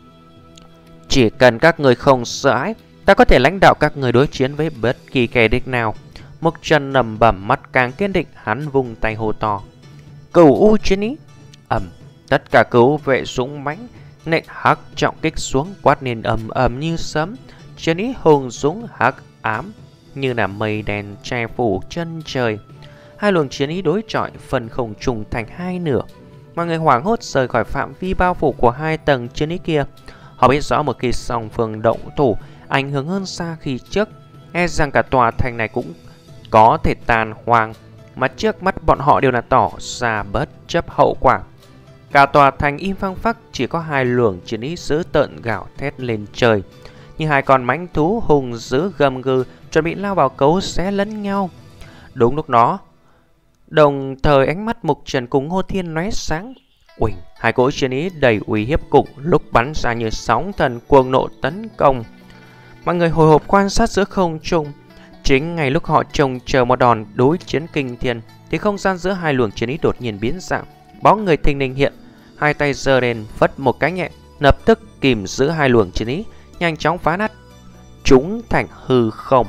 Chỉ cần các người không sợ hãi, ta có thể lãnh đạo các người đối chiến với bất kỳ kẻ địch nào. Mục Trần nầm bẩm, mắt càng kiên định, hắn vung tay hô to: Cửu U chiến ý! Ầm, tất cả Cửu vệ dũng mãnh nện hắc trọng kích xuống, quát nên ầm ầm như sấm. Chiến ý hùng dũng hắc ám như là mây đen che phủ chân trời. Hai luồng chiến ý đối chọi, phần không trùng thành hai nửa. Mọi người hoảng hốt rời khỏi phạm vi bao phủ của hai tầng chiến ý kia. Họ biết rõ một khi song phương động thủ, ảnh hưởng hơn xa khi trước, e rằng cả tòa thành này cũng có thể tàn hoang. Mà trước mắt bọn họ đều là tỏ ra bất chấp hậu quả. Cả tòa thành im phăng phắc, chỉ có hai luồng chiến ý dữ tợn gào thét lên trời, như hai con mãnh thú hùng dữ gầm gừ, chuẩn bị lao vào cấu xé lẫn nhau. Đúng lúc đó, đồng thời ánh mắt Mục Trần cùng Ngô Thiên lóe sáng. Uỳnh, hai cỗ chiến ý đầy uy hiếp cùng lúc bắn ra như sóng thần cuồng nộ tấn công. Mọi người hồi hộp quan sát giữa không trung. Chính ngay lúc họ trông chờ một đòn đối chiến kinh thiên, thì không gian giữa hai luồng chiến ý đột nhiên biến dạng. Bóng người thình lình hiện, hai tay giơ lên phất một cái nhẹ, lập tức kìm giữ hai luồng chiến ý, nhanh chóng phá nát chúng thành hư không.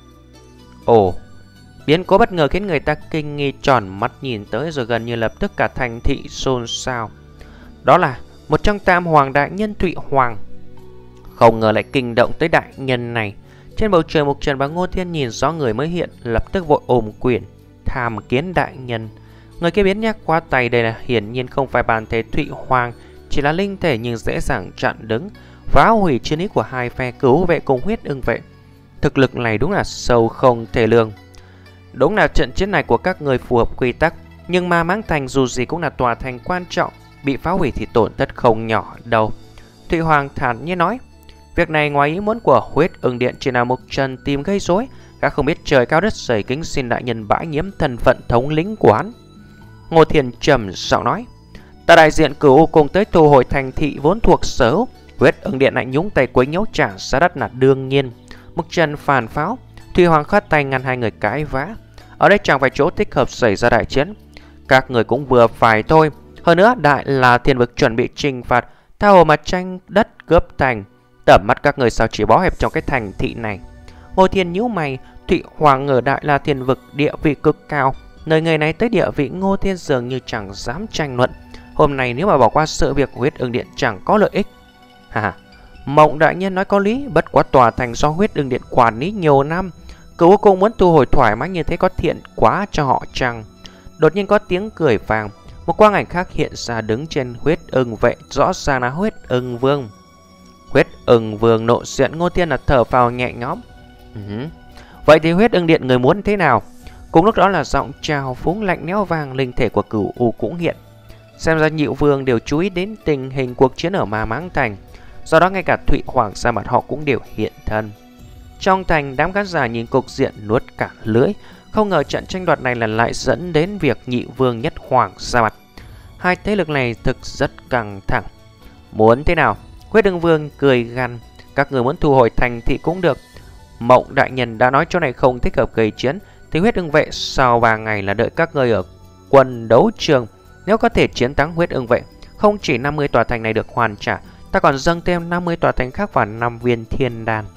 Ồ, biến cố bất ngờ khiến người ta kinh nghi tròn mắt nhìn tới, rồi gần như lập tức cả thành thị xôn xao. Đó là một trong tam hoàng đại nhân Thụy Hoàng. Không ngờ lại kinh động tới đại nhân này. Trên bầu trời, Mục Trần và Ngô Thiên nhìn rõ người mới hiện, lập tức vội ôm quyền tham kiến đại nhân. Người kia biến nhắc qua tay, đây là hiển nhiên không phải bản thể Thụy Hoàng, chỉ là linh thể nhưng dễ dàng chặn đứng, phá hủy chiến ý của hai phe Cứu vệ cùng Huyết Ưng vệ. Thực lực này đúng là sâu không thể lường. Đúng là trận chiến này của các người phù hợp quy tắc, nhưng Ma Mãng Thành dù gì cũng là tòa thành quan trọng, bị phá hủy thì tổn thất không nhỏ đâu. Thụy Hoàng thản nhiên nói: Việc này ngoài ý muốn của Huyết Ưng Điện chỉ là Mục Trần tìm gây rối, các không biết trời cao đất dày, kính xin đại nhân bãi nhiễm thân phận thống lĩnh của hắn. Ngô Thiên trầm giọng nói: Ta đại diện Cửu cùng tới thu hồi thành thị vốn thuộc sở hữu, Huyết Ưng Điện lại nhúng tay quấy nhiễu trả giá đắt là đương nhiên. Mục Trần phản pháo. Thụy Hoàng khoát tay ngăn hai người cãi vã. Ở đây chẳng phải chỗ thích hợp xảy ra đại chiến, các người cũng vừa phải thôi. Hơn nữa đại là thiên vực chuẩn bị trừng phạt, tha hồ mà tranh đất cướp thành, tầm mắt các người sao chỉ bó hẹp trong cái thành thị này. Ngô Thiên nhíu mày. Thụy Hoàng ở đại la thiên vực địa vị cực cao, nơi người này tới địa vị Ngô Thiên dường như chẳng dám tranh luận. Hôm nay nếu mà bỏ qua sự việc Huyết Ưng Điện chẳng có lợi ích. Hà, Mộng đại nhân nói có lý, bất quá tòa thành do huyết ưng điện quản lý nhiều năm, Cửu Cung muốn thu hồi thoải mái như thế có thiện quá cho họ chăng? Đột nhiên có tiếng cười vang, một quang ảnh khác hiện ra đứng trên huyết ưng vệ, rõ ràng là huyết ưng vương. Huyết ưng vương nộ diện, Ngô Thiên là thở phào nhẹ nhõm. Uh-huh. Vậy thì huyết ưng điện người muốn thế nào? Cùng lúc đó là giọng chào phúng lạnh lẽo vang, linh thể của Cửu U cũng hiện. Xem ra Nhịu Vương đều chú ý đến tình hình cuộc chiến ở Ma Mãng Thành, do đó ngay cả Thụy Hoàng ra mặt họ cũng đều hiện thân. Trong thành, đám khán giả nhìn cục diện nuốt cả lưỡi, không ngờ trận tranh đoạt này là lại dẫn đến việc Nhị Vương Nhất Hoàng ra mặt. Hai thế lực này thực rất căng thẳng. Muốn thế nào? Huyết ưng vương cười gằn, các người muốn thu hồi thành thị cũng được. Mộng đại nhân đã nói chỗ này không thích hợp gây chiến, thì huyết ưng vệ sau ba ngày là đợi các người ở quân đấu trường. Nếu có thể chiến thắng huyết ưng vệ, không chỉ năm mươi tòa thành này được hoàn trả, ta còn dâng thêm năm mươi tòa thành khác và năm viên thiên đan.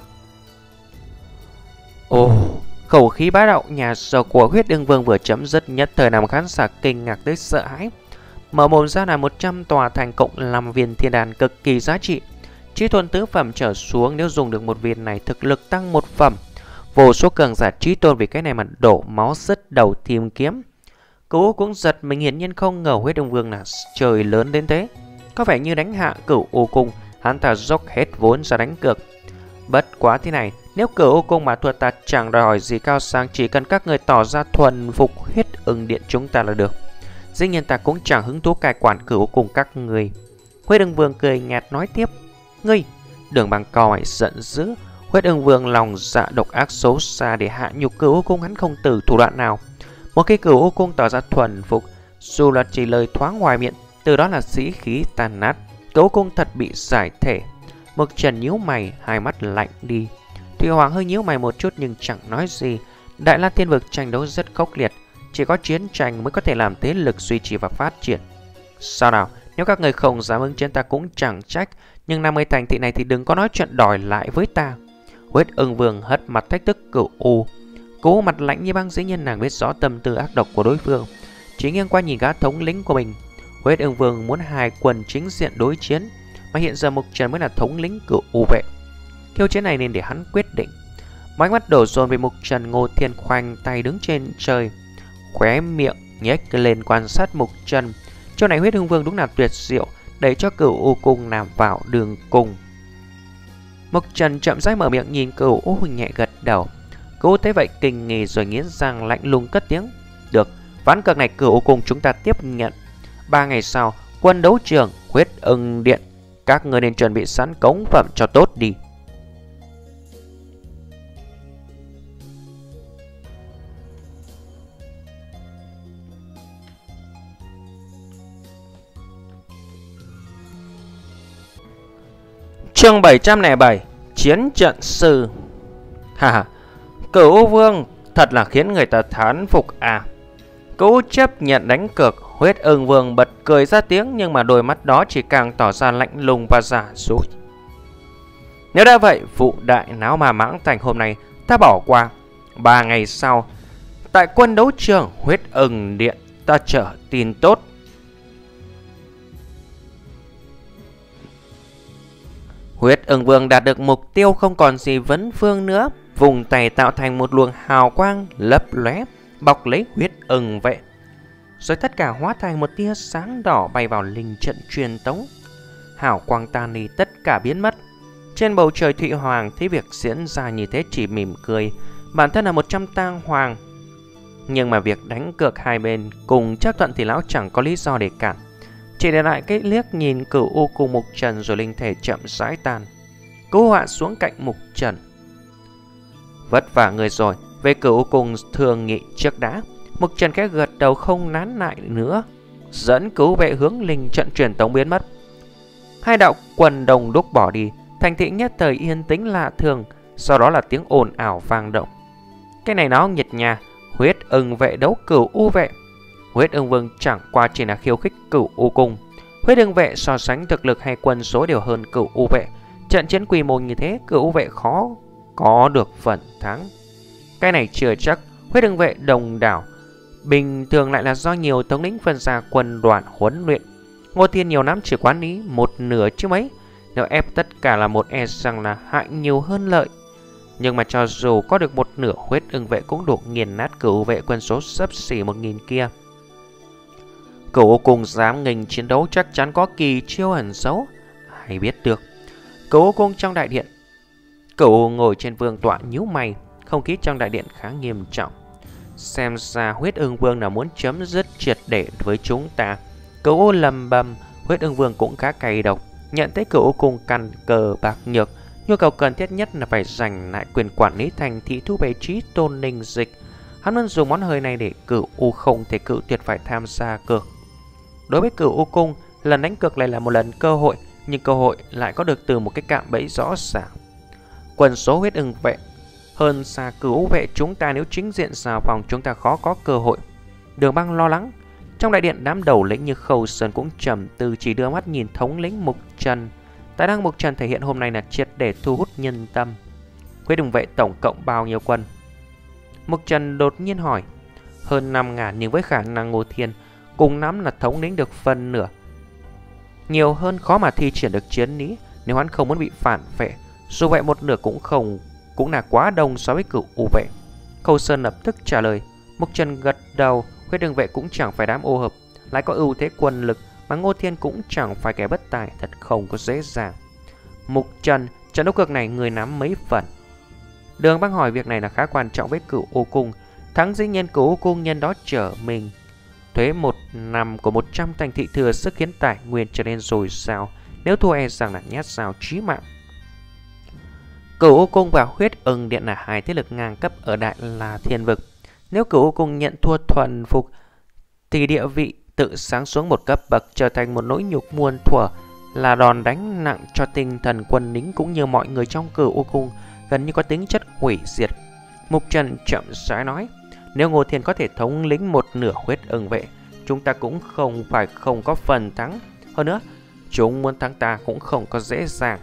Ồ, khẩu khí bá đạo nhà giàu của huyết ưng vương vừa chấm dứt, nhất thời làm khán giả kinh ngạc tới sợ hãi. Mở mồm ra là một trăm tòa thành cộng năm viên thiên đan cực kỳ giá trị. Chí tôn tứ phẩm trở xuống, nếu dùng được một viên này thực lực tăng một phẩm. Vô số cường giả chí tôn vì cái này mà đổ máu sứt đầu tìm kiếm. Cửu cũng giật mình, hiển nhiên không ngờ huyết ưng vương là trời lớn đến thế. Có vẻ như đánh hạ Cửu U cung, hắn ta dốc hết vốn ra đánh cược. Bất quá thế này, nếu Cửu U cung mà thua ta chẳng đòi hỏi gì cao sang, chỉ cần các người tỏ ra thuần phục huyết ưng điện chúng ta là được. Dĩ nhiên ta cũng chẳng hứng thú cai quản Cửu cùng các người. Huyết ưng vương cười nhạt nói tiếp. Ngươi, Đường Bằng cau mày giận dữ. Huyết ưng vương lòng dạ độc ác xấu xa, để hạ nhục Cửu cung hắn không từ thủ đoạn nào. Một khi Cửu cung tỏ ra thuần phục, dù là chỉ lời thoáng ngoài miệng, từ đó là sĩ khí tàn nát. Cửu cung thật bị giải thể. Mực Trần nhíu mày, hai mắt lạnh đi. Thủy Hoàng hơi nhíu mày một chút nhưng chẳng nói gì. Đại La Thiên Vực tranh đấu rất khốc liệt, chỉ có chiến tranh mới có thể làm thế lực duy trì và phát triển. Sao nào, nếu các người không dám ứng chiến ta cũng chẳng trách, nhưng năm mươi thành thị này thì đừng có nói chuyện đòi lại với ta. Huyết ưng vương hất mặt thách thức Cửu U. Cố mặt lạnh như băng, dĩ nhiên nàng biết rõ tâm tư ác độc của đối phương, chỉ nghiêng qua nhìn gã thống lĩnh của mình. Huyết ưng vương muốn hai quân chính diện đối chiến, mà hiện giờ Mục Trần mới là thống lĩnh Cửu U vệ. Khiêu chiến này nên để hắn quyết định. Mọi ánh mắt đổ dồn về Mục Trần. Ngô Thiên khoanh tay đứng trên trời, khóe miệng nhếch lên quan sát Mục Trần. Chỗ này huyết ưng vương đúng là tuyệt diệu, để cho Cửu U cung nằm vào đường cùng. Mục Trần chậm rãi mở miệng nhìn Cửu U, nhẹ gật đầu. Cửu thấy vậy kinh nghi rồi nghiến răng lạnh lùng cất tiếng. Được, ván cược này Cửu U cung chúng ta tiếp nhận. Ba ngày sau, quân đấu trường huyết ưng điện, các người nên chuẩn bị sẵn cống phẩm cho tốt đi. Chương bảy trăm lẻ bảy, Chiến trận sư. Hà hà, Cửu vương thật là khiến người ta thán phục à. Cửu chấp nhận đánh cược. Huyết ưng vương bật cười ra tiếng, nhưng mà đôi mắt đó chỉ càng tỏ ra lạnh lùng và giả dối. Nếu đã vậy, vụ đại náo Ma Mãng Thành hôm nay ta bỏ qua. Ba ngày sau, tại quân đấu trường huyết ưng điện, ta chờ tin tốt. Huyết ưng vương đạt được mục tiêu, không còn gì vấn vương nữa, vùng tay tạo thành một luồng hào quang lấp lóe bọc lấy huyết ưng vệ, rồi tất cả hóa thành một tia sáng đỏ bay vào linh trận truyền tống. Hào quang tan đi, tất cả biến mất. Trên bầu trời, Thụy Hoàng thấy việc diễn ra như thế chỉ mỉm cười. Bản thân là một trăm tang hoàng, nhưng mà việc đánh cược hai bên cùng chấp thuận thì lão chẳng có lý do để cản, chỉ để lại cái liếc nhìn Cửu U cùng Mục Trần rồi linh thể chậm rãi tan. Cú họa xuống cạnh Mục Trần. Vất vả người rồi, về Cửu U cùng thường nghị trước đã. Mục Trần khẽ gật đầu không nán lại nữa, dẫn Cửu vệ hướng linh trận truyền tống biến mất. Hai đạo quần đồng đúc bỏ đi, thành thị nhất thời yên tĩnh lạ thường. Sau đó là tiếng ồn ào vang động. Cái này nó nhiệt nhà. Huyết ưng vệ đấu Cửu U vệ. Huyết ưng vương chẳng qua chỉ là khiêu khích Cửu U cung. Huyết ưng vệ so sánh thực lực hay quân số đều hơn Cửu U vệ. Trận chiến quy mô như thế, Cửu U vệ khó có được phần thắng. Cái này chưa chắc. Huyết ưng vệ đồng đảo bình thường lại là do nhiều thống lĩnh phân ra quân đoàn huấn luyện. Ngô Thiên nhiều năm chỉ quản lý một nửa chứ mấy, Nếu ép tất cả là một e rằng là hại nhiều hơn lợi. Nhưng mà cho dù có được một nửa huyết ưng vệ cũng đủ nghiền nát cửu vệ quân số xấp xỉ một nghìn kia. Cửu cùng dám nghênh chiến đấu chắc chắn có kỳ chiêu ẩn giấu. Ai biết được. Cửu cung trong đại điện. Cửu ngồi trên vương tọa nhíu mày. Không khí trong đại điện khá nghiêm trọng. Xem ra huyết ưng vương là muốn chấm dứt triệt để với chúng ta. Cửu lầm bầm. Huyết ưng vương cũng khá cay độc. Nhận thấy cửu cung căn cờ bạc nhược, nhu cầu cần thiết nhất là phải giành lại quyền quản lý thành thị thu bày trí tôn ninh dịch. Hắn muốn dùng món hời này để cửu u không thể cửu tuyệt phải tham gia cược. Đối với cửu u cung, lần đánh cược này là một lần cơ hội, nhưng cơ hội lại có được từ một cái cạm bẫy rõ ràng. Quân số huyết ưng vệ hơn xa cửu vệ chúng ta, nếu chính diện xào phòng chúng ta khó có cơ hội. Đường Băng lo lắng. Trong đại điện, đám đầu lĩnh như Khâu Sơn cũng trầm tư, chỉ đưa mắt nhìn thống lĩnh Mục Trần. Tài năng Mục Trần thể hiện hôm nay là triệt để thu hút nhân tâm. Huyết ưng vệ tổng cộng bao nhiêu quân? Mục Trần đột nhiên hỏi. Hơn năm ngàn, nhưng với khả năng Ngô Thiên cùng nắm là thống lĩnh được phân nửa. Nhiều hơn khó mà thi triển được chiến lý nếu hắn không muốn bị phản vệ. Dù vậy một nửa cũng không cũng là quá đông so với cửu u vệ. Khâu Sơn lập tức trả lời. Mục Trần gật đầu. Huyết ưng vệ cũng chẳng phải đám ô hợp, lại có ưu thế quân lực, mà Ngô Thiên cũng chẳng phải kẻ bất tài, thật không có dễ dàng. Mục Trần, trận đấu cược này người nắm mấy phần? Đường Băng hỏi việc này là khá quan trọng với cửu u cung. Thắng dĩ nhiên cửu u cung nhân đó trở mình. Thuế một năm của một trăm thành thị thừa sức khiến tài nguyên trở nên dồi dào, nếu thua e rằng là nhát dao chí mạng. Cửu u cung và huyết ưng điện là hai thế lực ngang cấp ở Đại La Thiên Vực. Nếu cửu u cung nhận thua thuần phục thì địa vị tự sáng xuống một cấp bậc, trở thành một nỗi nhục muôn thuở, là đòn đánh nặng cho tinh thần quân lính cũng như mọi người trong cửu u cung, gần như có tính chất hủy diệt. Mục Trần chậm rãi nói, nếu Ngô Thiên có thể thống lĩnh một nửa huyết ưng vệ, chúng ta cũng không phải không có phần thắng. Hơn nữa, chúng muốn thắng ta cũng không có dễ dàng.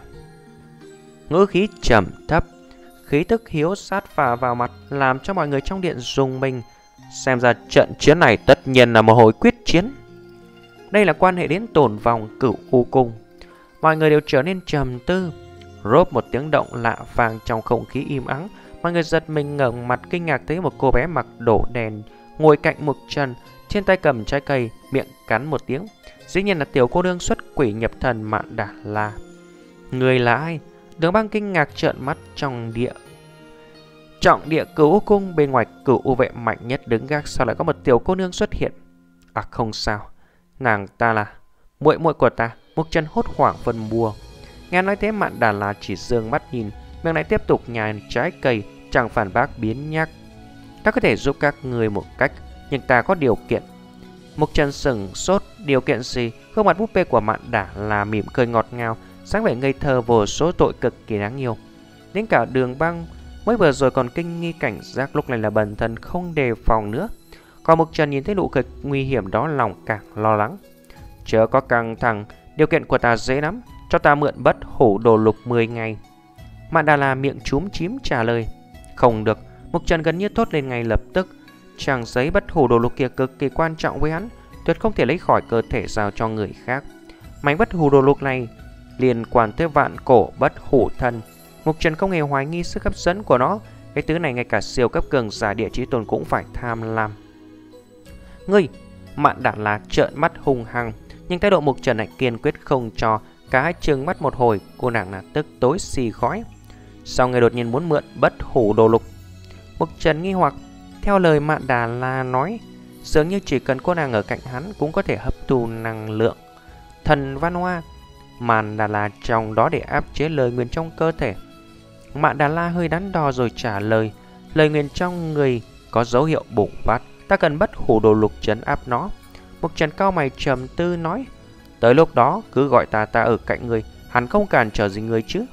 Ngữ khí trầm thấp, khí tức hiếu sát phả vào mặt, làm cho mọi người trong điện rùng mình. Xem ra trận chiến này tất nhiên là một hồi quyết chiến. Đây là quan hệ đến tồn vong cửu u cung. Mọi người đều trở nên trầm tư. Rốp một tiếng động lạ vang trong không khí im ắng. Mọi người giật mình ngẩng mặt kinh ngạc thấy một cô bé mặc đồ đen ngồi cạnh Mục Trần, trên tay cầm trái cây, miệng cắn một tiếng. Dĩ nhiên là tiểu cô nương xuất quỷ nhập thần Mạn Đà La. Người là ai? Đường Băng kinh ngạc trợn mắt. Trong địa trọng địa cửu u cung, bên ngoài cửu u vệ mạnh nhất đứng gác, sao lại có một tiểu cô nương xuất hiện? À không sao, nàng ta là muội muội của ta. Mục Trần hốt hoảng phân bua. Nghe nói thế Mạn Đà La chỉ dương mắt nhìn, miệng lại tiếp tục nhai trái cây, chẳng phản bác biến nhắc. Ta có thể giúp các người một cách, nhưng ta có điều kiện. Mục Trần sững sốt. Điều kiện gì? Gương mặt búp bê của Mạn Đà La mỉm cười ngọt ngào, sáng vẻ ngây thơ vô số tội cực kỳ đáng yêu. Đến cả Đường Băng mới vừa rồi còn kinh nghi cảnh giác, lúc này là bần thần không đề phòng nữa. Còn Mục Trần nhìn thấy nụ cười nguy hiểm đó, lòng càng lo lắng. Chớ có căng thẳng, điều kiện của ta dễ lắm, cho ta mượn bất hủ đồ lục mười ngày. Mạn Đà La miệng chúm chím trả lời. Không được. Mục Trần gần như thốt lên ngay lập tức. Trang giấy bất hủ đồ lục kia cực kỳ quan trọng với hắn, tuyệt không thể lấy khỏi cơ thể giao cho người khác. Mảnh bất hủ đồ lục này liên quan tới vạn cổ bất hủ thân. Mục Trần không hề hoài nghi sức hấp dẫn của nó. Cái thứ này ngay cả siêu cấp cường giả địa chí tôn cũng phải tham lam. Ngươi! Mạn Đà La trợn mắt hung hăng, nhưng thái độ Mục Trần lại kiên quyết không cho. Cả hai trừng mắt một hồi, cô nàng là tức tối xì khói. Sao người đột nhiên muốn mượn bất hủ đồ lục? Mục Trần nghi hoặc. Theo lời Mạn Đà La nói, dường như chỉ cần cô nàng ở cạnh hắn cũng có thể hấp thu năng lượng thần văn hoa Mạn Đà La trong đó để áp chế lời nguyền trong cơ thể. Mạn Đà La hơi đắn đo rồi trả lời. Lời nguyền trong người có dấu hiệu bùng phát, ta cần bất hủ đồ lục trấn áp nó. Mục Trần cao mày trầm tư nói, tới lúc đó cứ gọi ta, ta ở cạnh người, hắn không cản trở gì người chứ.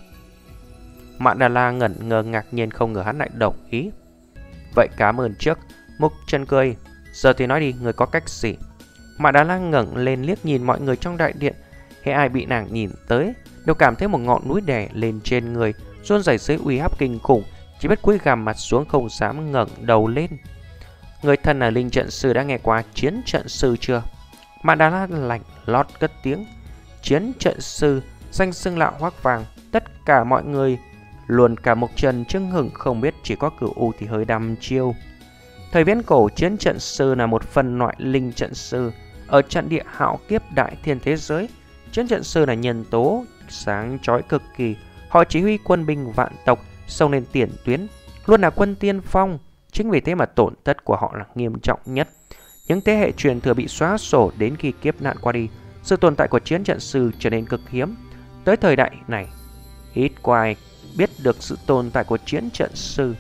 Mạn Đà La ngẩn ngơ ngạc nhiên, không ngờ hắn lại đồng ý. Vậy cảm ơn trước. Mục Trần cười. Giờ thì nói đi, người có cách gì? Mạn Đà La ngẩng lên liếc nhìn mọi người trong đại điện. Hễ ai bị nàng nhìn tới đều cảm thấy một ngọn núi đè lên trên người, run rẩy dưới uy áp kinh khủng, chỉ biết cúi gằm mặt xuống không dám ngẩng đầu lên. Người thân là linh trận sư đã nghe qua chiến trận sư chưa? Mạn Đà La lạnh lót cất tiếng. Chiến trận sư danh xưng lạ hoắc vàng. Tất cả mọi người, luôn cả Mộc Trần, Trương Hửng không biết, chỉ có Cửu U thì hơi đăm chiêu. Thời viễn cổ, chiến trận sư là một phần loại linh trận sư. Ở trận địa hạo kiếp đại thiên thế giới, chiến trận sư là nhân tố sáng chói cực kỳ. Họ chỉ huy quân binh vạn tộc xông lên tiền tuyến, luôn là quân tiên phong. Chính vì thế mà tổn thất của họ là nghiêm trọng nhất. Những thế hệ truyền thừa bị xóa sổ đến khi kiếp nạn qua đi. Sự tồn tại của chiến trận sư trở nên cực hiếm. Tới thời đại này, ít có ai biết được sự tồn tại của chiến trận sư.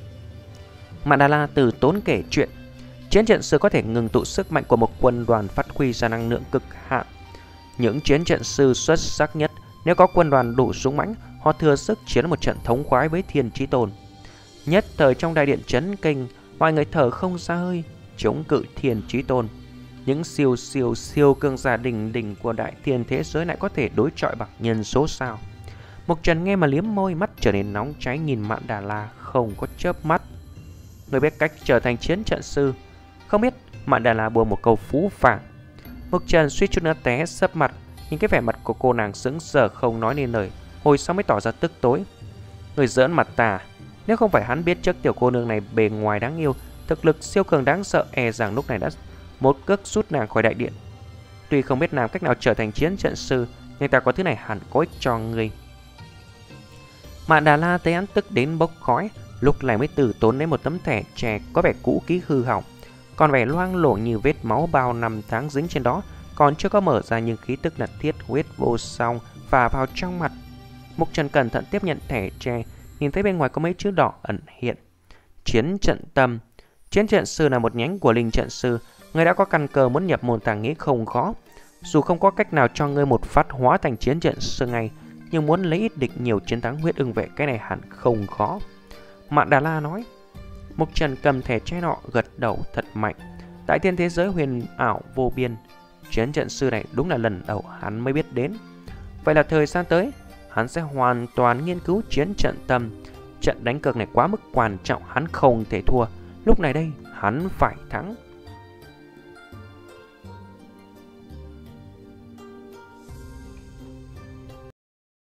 Mạn Đà La từ tốn kể chuyện. Chiến trận sư có thể ngừng tụ sức mạnh của một quân đoàn, phát huy ra năng lượng cực hạn. Những chiến trận sư xuất sắc nhất, nếu có quân đoàn đủ dũng mãnh, họ thừa sức chiến một trận thống khoái với Thiên Chí Tôn. Nhất thời trong đại điện chấn kinh, mọi người thở không ra hơi, chống cự Thiên Chí Tôn. Những siêu siêu siêu cường giả đỉnh đỉnh của đại thiên thế giới lại có thể đối chọi bằng nhân số sao? Mộc Trần nghe mà liếm môi, mắt trở nên nóng cháy, nhìn Mạn Đà La không có chớp mắt. Người biết cách trở thành chiến trận sư, không biết Mạn Đà La buông một câu phú phàng. Mộc Trần suýt chút nữa té sấp mặt, nhìn cái vẻ mặt của cô nàng sững sờ không nói nên lời, hồi sau mới tỏ ra tức tối. Người giỡn mặt ta, nếu không phải hắn biết trước tiểu cô nương này bề ngoài đáng yêu, thực lực siêu cường đáng sợ, e rằng lúc này đã một cước rút nàng khỏi đại điện. Tuy không biết làm cách nào trở thành chiến trận sư, nhưng ta có thứ này hẳn có ích cho người. Mạn Đà La thấy hắn tức đến bốc khói, lúc này mới từ tốn lấy một tấm thẻ tre có vẻ cũ kỹ hư hỏng, còn vẻ loang lổ như vết máu bao năm tháng dính trên đó, còn chưa có mở ra nhưng khí tức là thiết huyết vô song phả vào trong mặt. Mộc Trần cẩn thận tiếp nhận thẻ tre, nhìn thấy bên ngoài có mấy chữ đỏ ẩn hiện. Chiến trận tâm. Chiến trận sư là một nhánh của linh trận sư. Người đã có căn cơ muốn nhập môn tàng nghĩ không khó. Dù không có cách nào cho ngươi một phát hóa thành chiến trận sư ngay, nhưng muốn lấy ít địch nhiều chiến thắng huyết ưng vệ, cái này hẳn không khó. Mạn Đà La nói. Mộc Trần cầm thẻ tre nọ, gật đầu thật mạnh. Tại thiên thế giới huyền ảo vô biên, chiến trận sư này đúng là lần đầu hắn mới biết đến. Vậy là thời gian tới, hắn sẽ hoàn toàn nghiên cứu chiến trận tâm. Trận đánh cược này quá mức quan trọng, hắn không thể thua. Lúc này đây, hắn phải thắng.